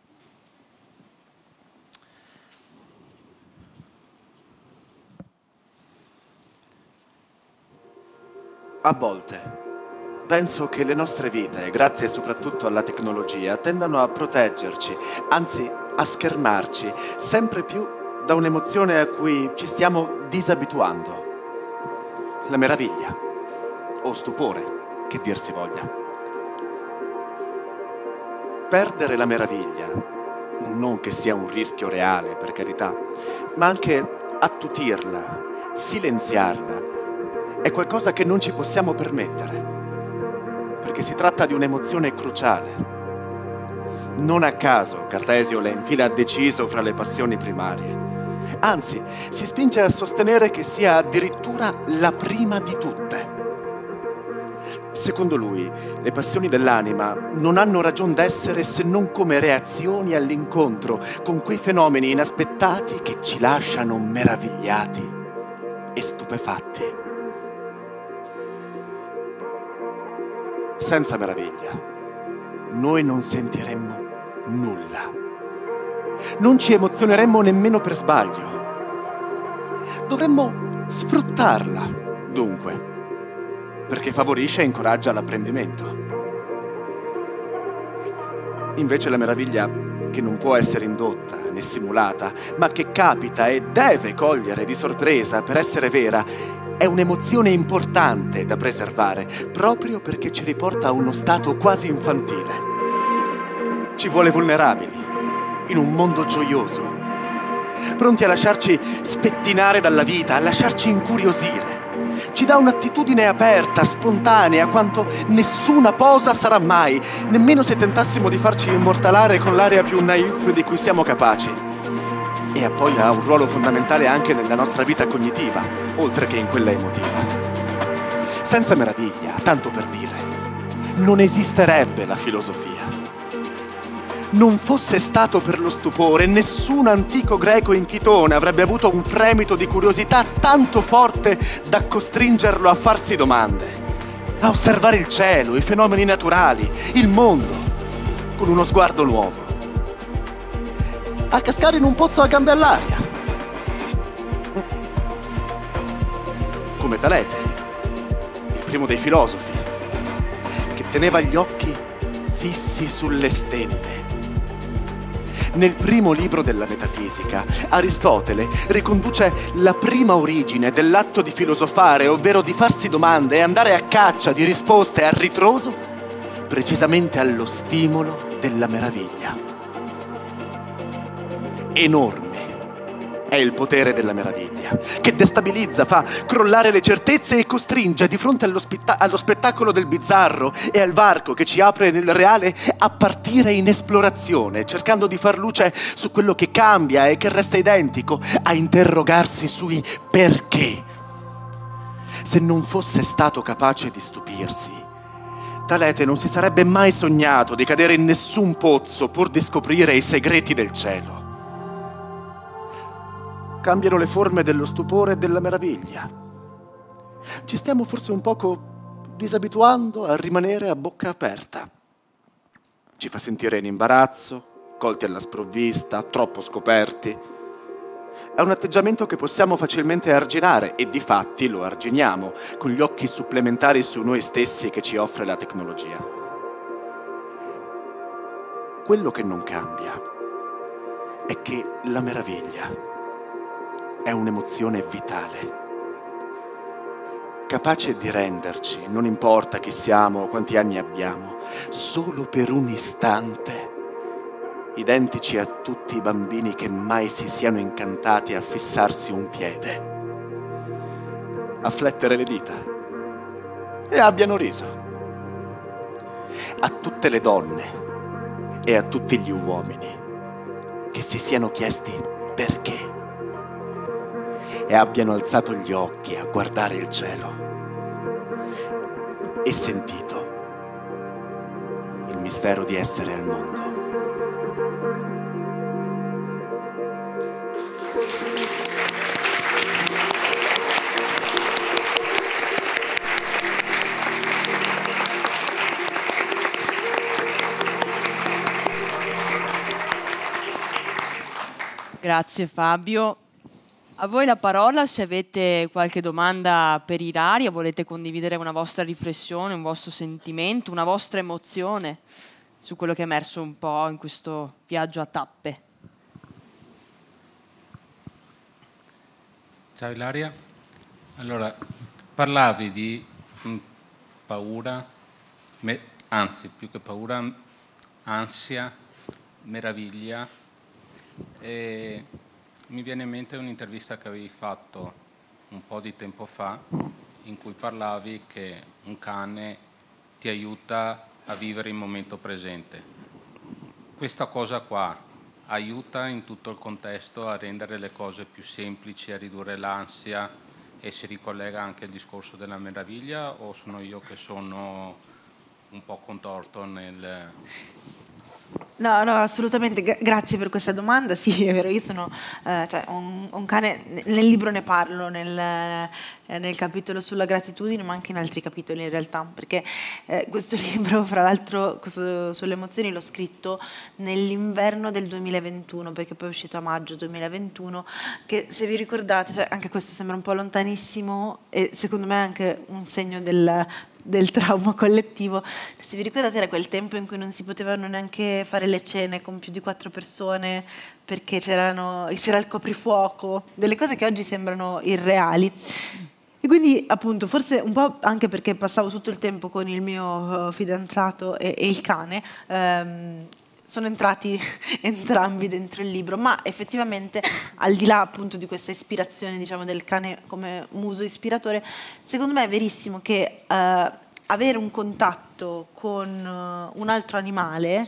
A volte penso che le nostre vite, grazie soprattutto alla tecnologia, tendano a proteggerci, anzi a schermarci sempre più da un'emozione a cui ci stiamo disabituando. La meraviglia, o stupore, che dir si voglia. Perdere la meraviglia, non che sia un rischio reale, per carità, ma anche attutirla, silenziarla, è qualcosa che non ci possiamo permettere, perché si tratta di un'emozione cruciale. Non a caso Cartesio la infila deciso fra le passioni primarie. Anzi, si spinge a sostenere che sia addirittura la prima di tutte. Secondo lui, le passioni dell'anima non hanno ragion d'essere se non come reazioni all'incontro con quei fenomeni inaspettati che ci lasciano meravigliati e stupefatti. Senza meraviglia, noi non sentiremmo nulla. Non ci emozioneremmo nemmeno per sbaglio. Dovremmo sfruttarla, dunque, perché favorisce e incoraggia l'apprendimento. Invece la meraviglia, che non può essere indotta né simulata, ma che capita e deve cogliere di sorpresa per essere vera, è un'emozione importante da preservare, proprio perché ci riporta a uno stato quasi infantile. Ci vuole vulnerabili, in un mondo gioioso, pronti a lasciarci spettinare dalla vita, a lasciarci incuriosire. Ci dà un'attitudine aperta, spontanea, quanto nessuna posa sarà mai, nemmeno se tentassimo di farci immortalare con l'aria più naif di cui siamo capaci. E poi ha un ruolo fondamentale anche nella nostra vita cognitiva, oltre che in quella emotiva. Senza meraviglia, tanto per dire, non esisterebbe la filosofia. Non fosse stato per lo stupore, nessun antico greco in Chitone avrebbe avuto un fremito di curiosità tanto forte da costringerlo a farsi domande. a osservare il cielo, i fenomeni naturali, il mondo, con uno sguardo nuovo, a cascare in un pozzo a gambe all'aria, come Talete, il primo dei filosofi, che teneva gli occhi fissi sulle stelle. Nel primo libro della metafisica, Aristotele riconduce la prima origine dell'atto di filosofare, ovvero di farsi domande e andare a caccia di risposte a ritroso, precisamente allo stimolo della meraviglia. Enorme è il potere della meraviglia, che destabilizza, fa crollare le certezze e costringe di fronte allo spettacolo del bizzarro e al varco che ci apre nel reale a partire in esplorazione, cercando di far luce su quello che cambia e che resta identico, a interrogarsi sui perché. Se non fosse stato capace di stupirsi, Talete non si sarebbe mai sognato di cadere in nessun pozzo pur di scoprire i segreti del cielo. Cambiano le forme dello stupore e della meraviglia. Ci stiamo forse un poco disabituando a rimanere a bocca aperta. Ci fa sentire in imbarazzo, colti alla sprovvista, troppo scoperti. È un atteggiamento che possiamo facilmente arginare e difatti lo arginiamo con gli occhi supplementari su noi stessi che ci offre la tecnologia. Quello che non cambia è che la meraviglia è un'emozione vitale, capace di renderci, non importa chi siamo o quanti anni abbiamo, solo per un istante, identici a tutti i bambini che mai si siano incantati a fissarsi un piede, a flettere le dita e abbiano riso. A tutte le donne e a tutti gli uomini che si siano chiesti perché e abbiano alzato gli occhi a guardare il cielo e sentito il mistero di essere al mondo. Grazie Fabio. A voi la parola, se avete qualche domanda per Ilaria, volete condividere una vostra riflessione, un vostro sentimento, una vostra emozione su quello che è emerso un po' in questo viaggio a tappe. Ciao Ilaria. Allora, parlavi di paura, anzi più che paura, ansia, meraviglia e mi viene in mente un'intervista che avevi fatto un po' di tempo fa in cui parlavi che un cane ti aiuta a vivere il momento presente. Questa cosa qua aiuta in tutto il contesto a rendere le cose più semplici, a ridurre l'ansia e si ricollega anche al discorso della meraviglia o sono io che sono un po' contorto nel... No, assolutamente, grazie per questa domanda. Sì, è vero, io sono un cane, nel libro ne parlo, nel capitolo sulla gratitudine, ma anche in altri capitoli in realtà, perché questo libro, fra l'altro, sulle emozioni, l'ho scritto nell'inverno del 2021, perché poi è uscito a maggio 2021, che se vi ricordate, anche questo sembra un po' lontanissimo e secondo me è anche un segno del trauma collettivo. Se vi ricordate era quel tempo in cui non si potevano neanche fare le cene con più di 4 persone perché c'era il coprifuoco, delle cose che oggi sembrano irreali. E quindi appunto forse un po' anche perché passavo tutto il tempo con il mio fidanzato e il cane, sono entrati entrambi dentro il libro, ma effettivamente al di là appunto di questa ispirazione, diciamo, del cane come muso ispiratore, secondo me è verissimo che avere un contatto con un altro animale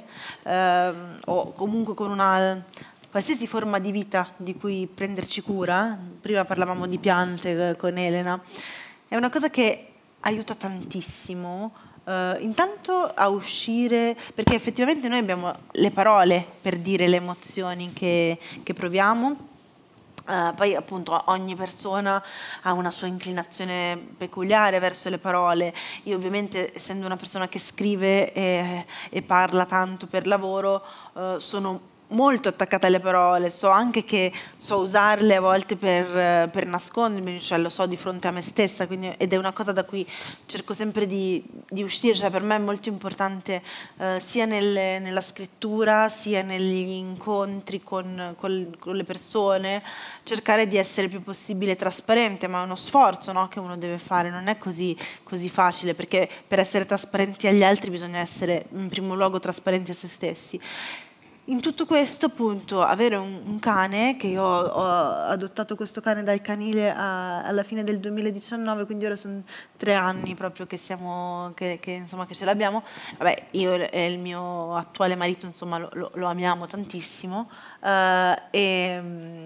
o comunque con una qualsiasi forma di vita di cui prenderci cura, prima parlavamo di piante con Elena, è una cosa che aiuta tantissimo. Intanto a uscire, perché effettivamente noi abbiamo le parole per dire le emozioni che proviamo, Poi appunto ogni persona ha una sua inclinazione peculiare verso le parole. Io ovviamente, essendo una persona che scrive e parla tanto per lavoro, sono molto attaccata alle parole, so anche che so usarle a volte per nascondermi, cioè lo so di fronte a me stessa, quindi, ed è una cosa da cui cerco sempre di uscire, cioè per me è molto importante sia nella scrittura sia negli incontri con le persone, cercare di essere il più possibile trasparente, ma è uno sforzo, no, che uno deve fare, non è così facile, perché per essere trasparenti agli altri bisogna essere in primo luogo trasparenti a se stessi. In tutto questo, appunto, avere un cane, che io ho adottato questo cane dal canile alla fine del 2019, quindi ora sono 3 anni proprio che ce l'abbiamo. Vabbè, io e il mio attuale marito, insomma, lo amiamo tantissimo. E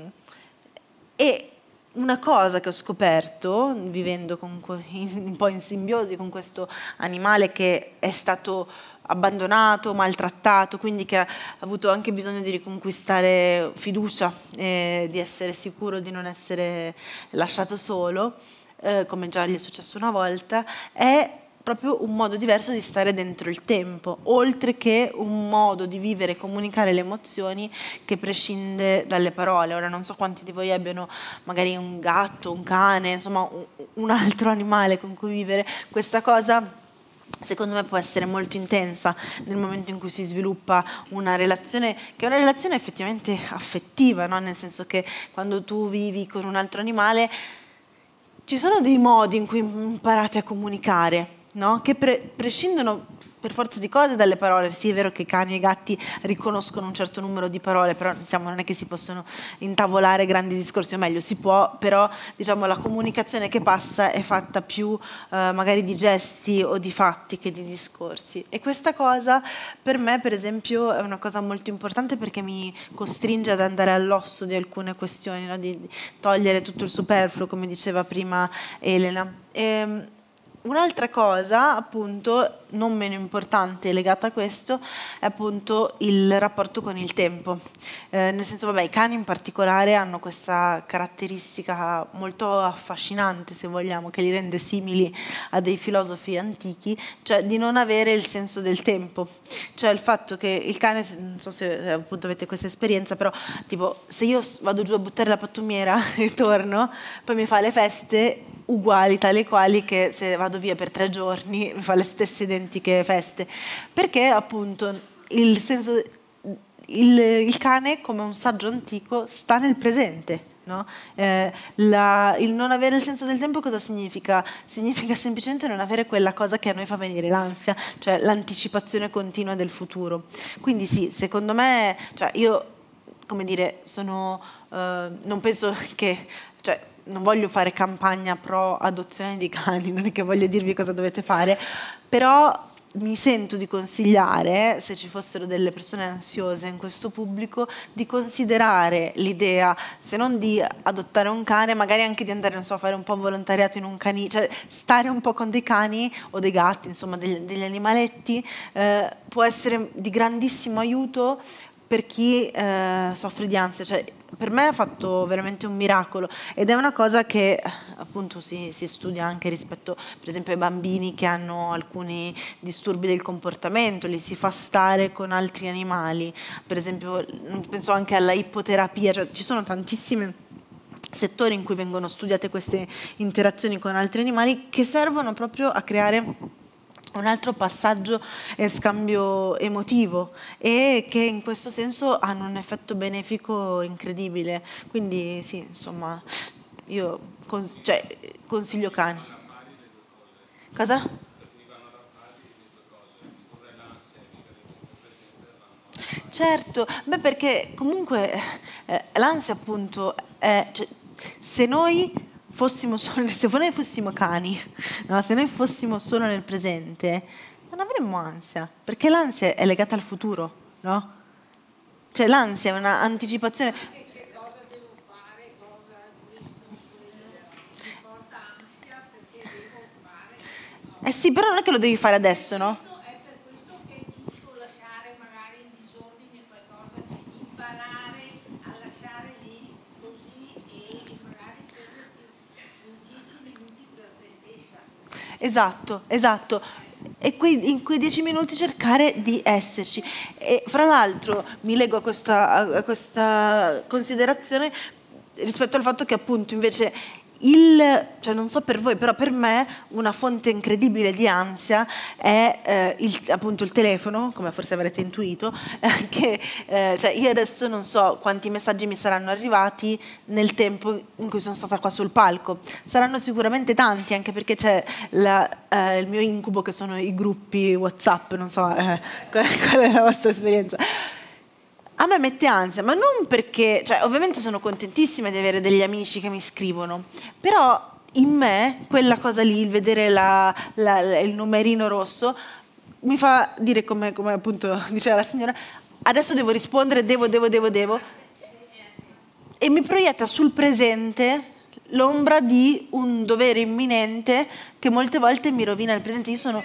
una cosa che ho scoperto, vivendo un po' in simbiosi con questo animale che è stato abbandonato, maltrattato, quindi che ha avuto anche bisogno di riconquistare fiducia, di essere sicuro di non essere lasciato solo, come già gli è successo una volta, è proprio un modo diverso di stare dentro il tempo, oltre che un modo di vivere e comunicare le emozioni che prescinde dalle parole. Ora non so quanti di voi abbiano magari un gatto, un cane, insomma un altro animale con cui vivere. Questa cosa secondo me può essere molto intensa nel momento in cui si sviluppa una relazione, che è una relazione effettivamente affettiva, no? Nel senso che quando tu vivi con un altro animale ci sono dei modi in cui imparate a comunicare, no? Che prescindono per forza di cose dalle parole. Sì, è vero che i cani e i gatti riconoscono un certo numero di parole, però diciamo, non è che si possono intavolare grandi discorsi, o meglio si può, però diciamo, la comunicazione che passa è fatta più magari di gesti o di fatti che di discorsi. E questa cosa per me, per esempio, è una cosa molto importante, perché mi costringe ad andare all'osso di alcune questioni, no? Di togliere tutto il superfluo, come diceva prima Elena. Un'altra cosa, appunto, non meno importante legata a questo, è appunto il rapporto con il tempo. Nel senso, vabbè, i cani in particolare hanno questa caratteristica molto affascinante, se vogliamo, che li rende simili a dei filosofi antichi, cioè di non avere il senso del tempo. Cioè il fatto che il cane, non so se appunto avete questa esperienza, però tipo se io vado giù a buttare la pattumiera e torno, poi mi fa le feste uguali, tale quali che se vado via per 3 giorni mi fa le stesse identiche feste, perché appunto il cane, come un saggio antico, sta nel presente, no? Il non avere il senso del tempo cosa significa? Significa semplicemente non avere quella cosa che a noi fa venire l'ansia, cioè l'anticipazione continua del futuro. Quindi sì, secondo me, cioè io, come dire, non penso che, cioè, non voglio fare campagna pro adozione di cani, non è che voglio dirvi cosa dovete fare, però mi sento di consigliare, se ci fossero delle persone ansiose in questo pubblico, di considerare l'idea, se non di adottare un cane, magari anche di andare, non so, a fare un po' volontariato in un canile, cioè stare un po' con dei cani o dei gatti, insomma degli animaletti, può essere di grandissimo aiuto per chi soffre di ansia. Cioè, per me ha fatto veramente un miracolo, ed è una cosa che appunto si studia anche rispetto, per esempio, ai bambini che hanno alcuni disturbi del comportamento, li si fa stare con altri animali, per esempio penso anche alla ippoterapia, cioè ci sono tantissimi settori in cui vengono studiate queste interazioni con altri animali che servono proprio a creare un altro passaggio e scambio emotivo, e che in questo senso hanno un effetto benefico incredibile. Quindi sì, insomma, io consiglio cani. Cosa? Certo, beh, perché comunque l'ansia appunto è, cioè, se noi fossimo cani, no? Se noi fossimo solo nel presente, non avremmo ansia, perché l'ansia è legata al futuro, no? Cioè l'ansia è un'anticipazione. Cosa devo fare, cosa questo mi porta ansia, perché devo fare. Sì, però non è che lo devi fare adesso, no? È per questo che è giusto lasciare magari in disordine qualcosa, imparare a lasciare lì così, e Esatto. E in quei 10 minuti cercare di esserci. E fra l'altro mi leggo a questa considerazione rispetto al fatto che appunto invece cioè non so per voi, però per me una fonte incredibile di ansia è appunto il telefono, come forse avrete intuito, cioè io adesso non so quanti messaggi mi saranno arrivati nel tempo in cui sono stata qua sul palco. Saranno sicuramente tanti, anche perché c'è il mio incubo che sono i gruppi WhatsApp, non so qual è la vostra esperienza. A me mette ansia, ma non perché, cioè ovviamente sono contentissima di avere degli amici che mi scrivono, però in me quella cosa lì, il vedere il numerino rosso, mi fa dire come appunto diceva la signora, adesso devo rispondere, devo, e mi proietta sul presente l'ombra di un dovere imminente che molte volte mi rovina il presente. Io sono...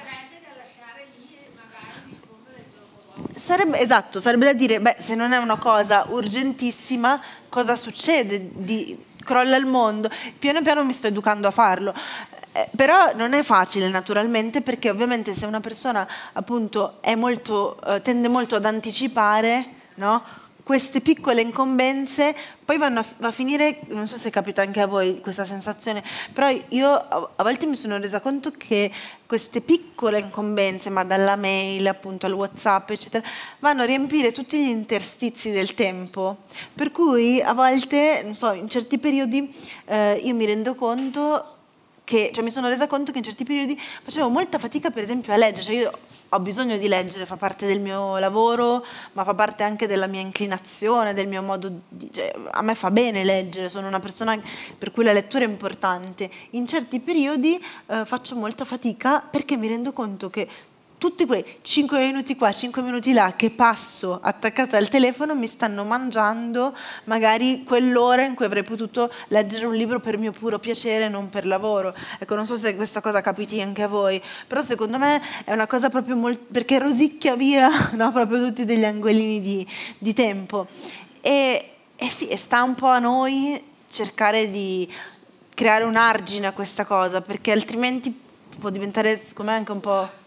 Sarebbe da dire, beh, se non è una cosa urgentissima, cosa succede? Crolla il mondo. Piano piano mi sto educando a farlo. Però non è facile naturalmente, perché ovviamente se una persona appunto tende molto ad anticipare, no? Queste piccole incombenze poi vanno a finire, non so se capita anche a voi questa sensazione, però io a volte mi sono resa conto che queste piccole incombenze, ma dalla mail appunto al WhatsApp eccetera, vanno a riempire tutti gli interstizi del tempo, per cui a volte, non so, in certi periodi io mi rendo conto cioè mi sono resa conto che in certi periodi facevo molta fatica per esempio a leggere, cioè io ho bisogno di leggere, fa parte del mio lavoro, ma fa parte anche della mia inclinazione, del mio modo cioè, a me fa bene leggere, sono una persona per cui la lettura è importante. In certi periodi faccio molta fatica perché mi rendo conto che tutti quei 5 minuti qua, 5 minuti là che passo attaccata al telefono mi stanno mangiando magari quell'ora in cui avrei potuto leggere un libro per mio puro piacere, non per lavoro. Ecco, non so se questa cosa capiti anche a voi, però secondo me è una cosa proprio perché rosicchia via, no, proprio tutti degli angolini di tempo. E sì, e sta un po' a noi cercare di creare un argine a questa cosa, perché altrimenti può diventare, secondo me, anche un po'...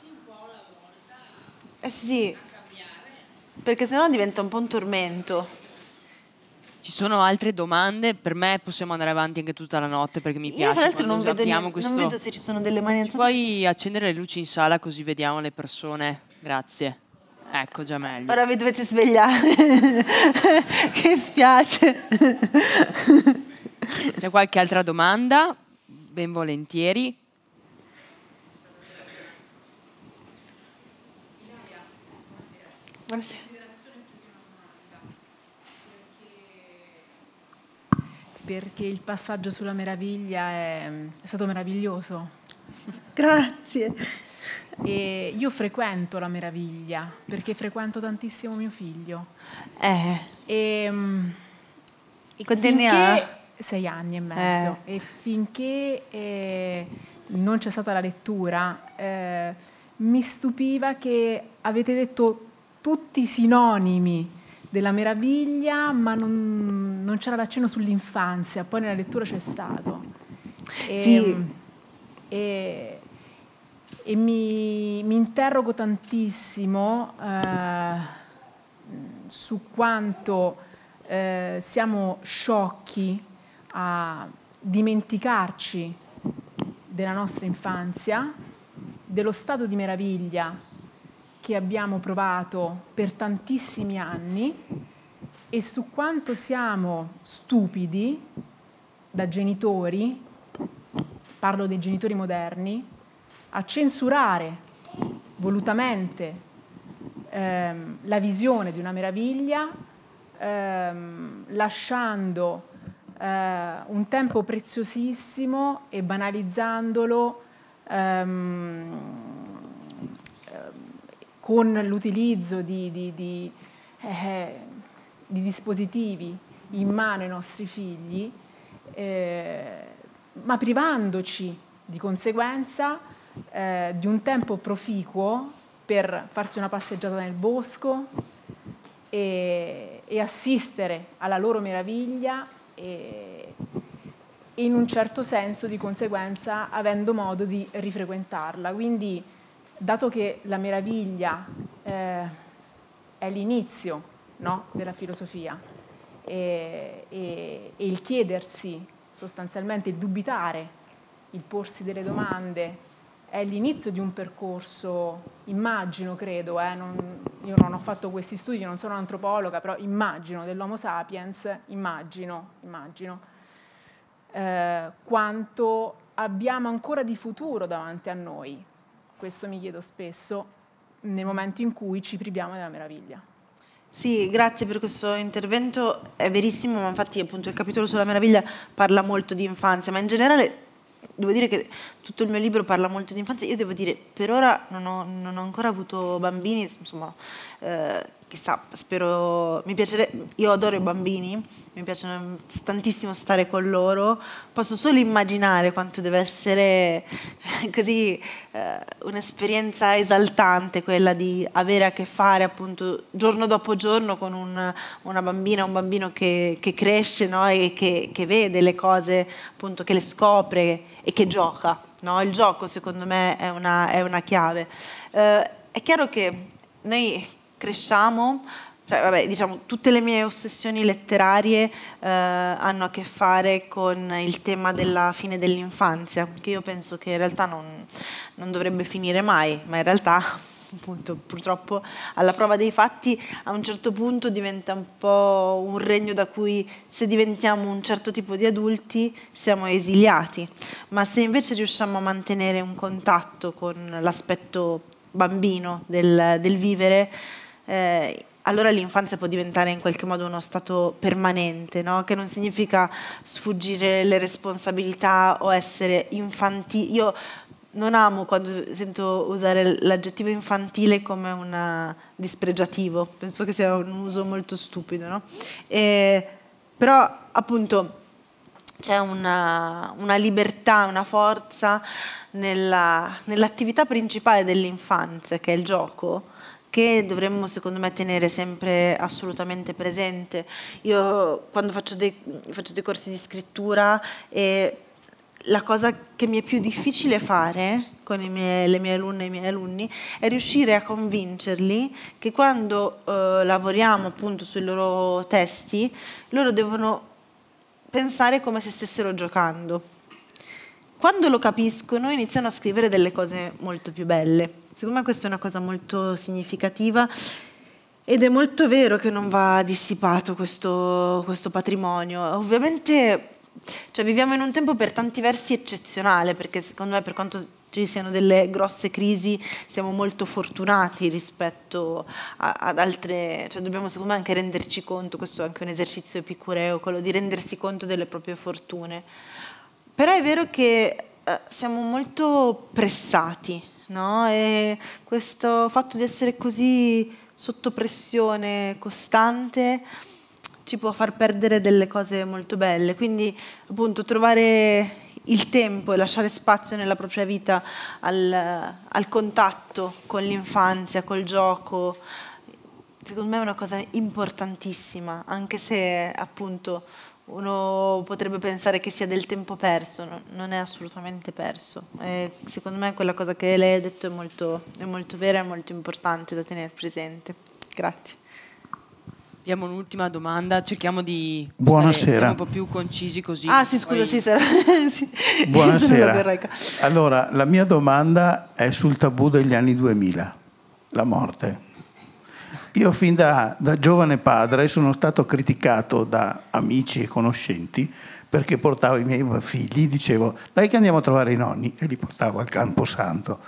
sì, perché sennò diventa un po' un tormento. Ci sono altre domande? Per me possiamo andare avanti anche tutta la notte perché mi piace. Io tra l'altro non vedo vedo se ci sono delle mani. Puoi accendere le luci in sala così vediamo le persone? Grazie. Ecco, già meglio. Ora vi dovete svegliare. Che spiace. C'è qualche altra domanda? Ben volentieri. Buonasera. Perché il passaggio sulla meraviglia è stato meraviglioso. Grazie. E io frequento la meraviglia perché frequento tantissimo mio figlio. E quanti anni ha? 6 anni e mezzo. E finché non c'è stata la lettura, mi stupiva che avete detto tutti i sinonimi della meraviglia, ma non c'era l'accenno sull'infanzia. Poi nella lettura c'è stato. Sì. E mi interrogo tantissimo su quanto siamo sciocchi a dimenticarci della nostra infanzia, dello stato di meraviglia che abbiamo provato per tantissimi anni e su quanto siamo stupidi da genitori, parlo dei genitori moderni, a censurare volutamente la visione di una meraviglia, lasciando un tempo preziosissimo e banalizzandolo con l'utilizzo di dispositivi in mano ai nostri figli, ma privandoci di conseguenza di un tempo proficuo per farsi una passeggiata nel bosco e assistere alla loro meraviglia e e in un certo senso di conseguenza avendo modo di rifrequentarla. Quindi, dato che la meraviglia è l'inizio, no, della filosofia e il chiedersi, sostanzialmente il dubitare, il porsi delle domande, è l'inizio di un percorso, immagino, credo, io non ho fatto questi studi, non sono antropologa, però immagino, dell'Homo sapiens, immagino quanto abbiamo ancora di futuro davanti a noi. Questo mi chiedo spesso nel momento in cui ci priviamo della meraviglia. Sì, grazie per questo intervento, è verissimo, ma infatti appunto il capitolo sulla meraviglia parla molto di infanzia, ma in generale devo dire che tutto il mio libro parla molto di infanzia. Io devo dire, per ora non ho ancora avuto bambini, insomma, chissà, spero, mi piacerebbe, io adoro i bambini, mi piace tantissimo stare con loro, posso solo immaginare quanto deve essere così un'esperienza esaltante quella di avere a che fare appunto giorno dopo giorno con una bambina, un bambino che cresce, no? E che vede le cose, appunto, che le scopre e che gioca, no? Il gioco secondo me è una chiave. È chiaro che noi cresciamo, cioè, vabbè, diciamo, tutte le mie ossessioni letterarie hanno a che fare con il tema della fine dell'infanzia, che io penso che in realtà non dovrebbe finire mai, ma in realtà appunto, purtroppo alla prova dei fatti a un certo punto diventa un po' un regno da cui, se diventiamo un certo tipo di adulti, siamo esiliati, ma se invece riusciamo a mantenere un contatto con l'aspetto bambino del vivere, allora l'infanzia può diventare in qualche modo uno stato permanente, no? Che non significa sfuggire le responsabilità o essere infantili. Io non amo quando sento usare l'aggettivo infantile come un dispregiativo, penso che sia un uso molto stupido, no? Però appunto c'è una libertà, una forza nell'attività principale dell'infanzia, che è il gioco, che dovremmo secondo me tenere sempre assolutamente presente. Io quando faccio dei corsi di scrittura, la cosa che mi è più difficile fare con le mie alunne e i miei alunni è riuscire a convincerli che quando lavoriamo appunto sui loro testi, loro devono pensare come se stessero giocando. Quando lo capiscono iniziano a scrivere delle cose molto più belle. Secondo me questa è una cosa molto significativa ed è molto vero che non va dissipato questo patrimonio. Ovviamente, cioè, viviamo in un tempo per tanti versi eccezionale, perché secondo me, per quanto ci siano delle grosse crisi, siamo molto fortunati rispetto ad altre, cioè dobbiamo secondo me anche renderci conto, questo è anche un esercizio epicureo, quello di rendersi conto delle proprie fortune. Però è vero che siamo molto pressati, no? E questo fatto di essere così sotto pressione costante ci può far perdere delle cose molto belle. Quindi appunto trovare il tempo e lasciare spazio nella propria vita al contatto con l'infanzia, col gioco, secondo me è una cosa importantissima, anche se appunto uno potrebbe pensare che sia del tempo perso, non è assolutamente perso. E secondo me quella cosa che lei ha detto è molto vera e molto importante da tenere presente. Grazie. Abbiamo un'ultima domanda, cerchiamo di stare un po' più concisi così. Ah sì, scusa, sì, sarà. Sì. Buonasera. Allora, la mia domanda è sul tabù degli anni 2000, la morte. Io fin da giovane padre sono stato criticato da amici e conoscenti perché portavo i miei figli, dicevo dai che andiamo a trovare i nonni, e li portavo al Camposanto.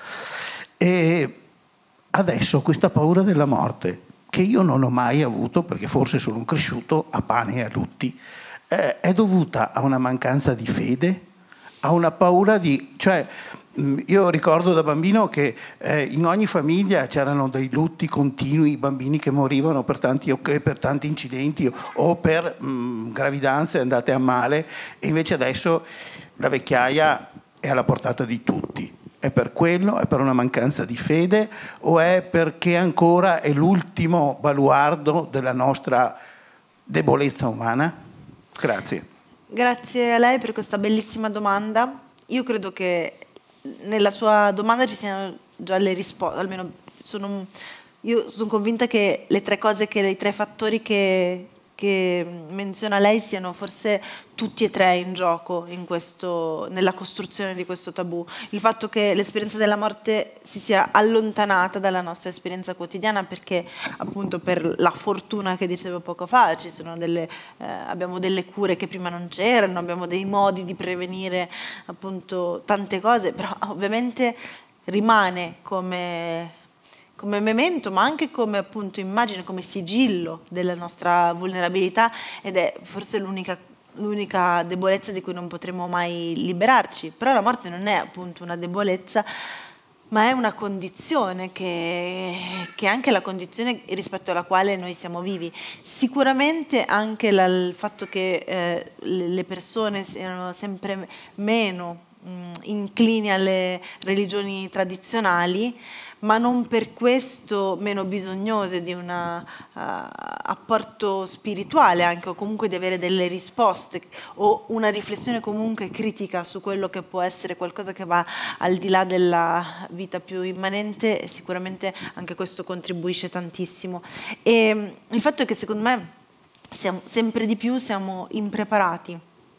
E adesso questa paura della morte, che io non ho mai avuto perché forse sono cresciuto a pane e a lutti, è dovuta a una mancanza di fede, a una paura di... cioè, io ricordo da bambino che in ogni famiglia c'erano dei lutti continui, bambini che morivano per tanti incidenti o per gravidanze andate a male, e invece adesso la vecchiaia è alla portata di tutti. È per quello? È per una mancanza di fede? O è perché ancora è l'ultimo baluardo della nostra debolezza umana? Grazie. Grazie a lei per questa bellissima domanda. Io credo che nella sua domanda ci siano già le risposte, almeno io sono convinta che i tre fattori che menziona lei siano forse tutti e tre in gioco nella costruzione di questo tabù. Il fatto che l'esperienza della morte si sia allontanata dalla nostra esperienza quotidiana, perché appunto per la fortuna che dicevo poco fa abbiamo delle cure che prima non c'erano, abbiamo dei modi di prevenire appunto tante cose, però ovviamente rimane come memento, ma anche come appunto immagine, come sigillo della nostra vulnerabilità, ed è forse l'unica debolezza di cui non potremo mai liberarci. Però la morte non è appunto una debolezza, ma è una condizione che è anche la condizione rispetto alla quale noi siamo vivi. Sicuramente anche il fatto che le persone siano sempre meno inclini alle religioni tradizionali, ma non per questo meno bisognose di un apporto spirituale anche, o comunque di avere delle risposte o una riflessione comunque critica su quello che può essere qualcosa che va al di là della vita più immanente. Sicuramente anche questo contribuisce tantissimo. E il fatto è che secondo me sempre di più siamo impreparati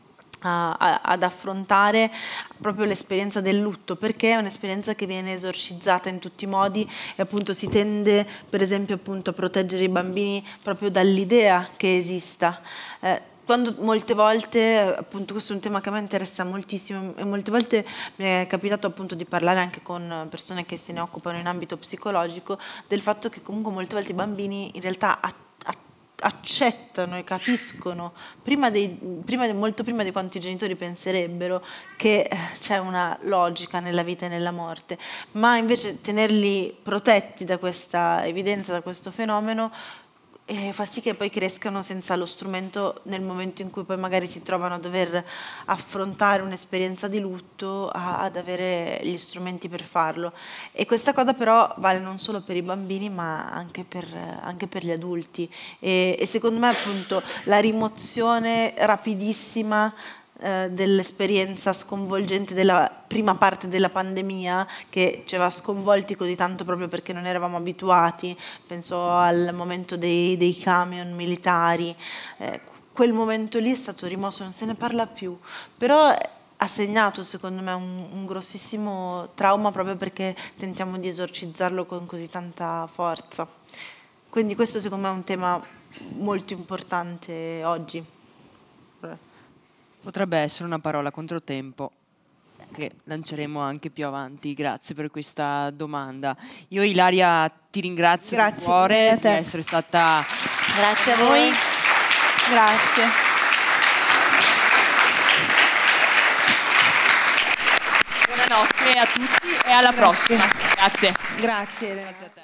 ad affrontare proprio l'esperienza del lutto, perché è un'esperienza che viene esorcizzata in tutti i modi, e appunto si tende per esempio appunto a proteggere i bambini proprio dall'idea che esista. Quando molte volte, appunto questo è un tema che a me interessa moltissimo, e molte volte mi è capitato appunto di parlare anche con persone che se ne occupano in ambito psicologico, del fatto che comunque molte volte i bambini in realtà accettano e capiscono molto prima di quanto i genitori penserebbero che c'è una logica nella vita e nella morte, ma invece tenerli protetti da questa evidenza, da questo fenomeno, fa sì che poi crescano senza lo strumento nel momento in cui poi magari si trovano a dover affrontare un'esperienza di lutto, ad avere gli strumenti per farlo. E questa cosa però vale non solo per i bambini, ma anche per gli adulti. E secondo me appunto la rimozione rapidissima dell'esperienza sconvolgente della prima parte della pandemia, che ci aveva sconvolti così tanto proprio perché non eravamo abituati, penso al momento dei camion militari, quel momento lì è stato rimosso, non se ne parla più, però ha segnato secondo me un grossissimo trauma, proprio perché tentiamo di esorcizzarlo con così tanta forza. Quindi questo secondo me è un tema molto importante oggi. Potrebbe essere una parola controtempo che lanceremo anche più avanti. Grazie per questa domanda. Io Ilaria ti ringrazio di cuore di essere stata... Grazie a voi. Grazie. Buonanotte a tutti e alla prossima. Grazie. Grazie. Grazie a te.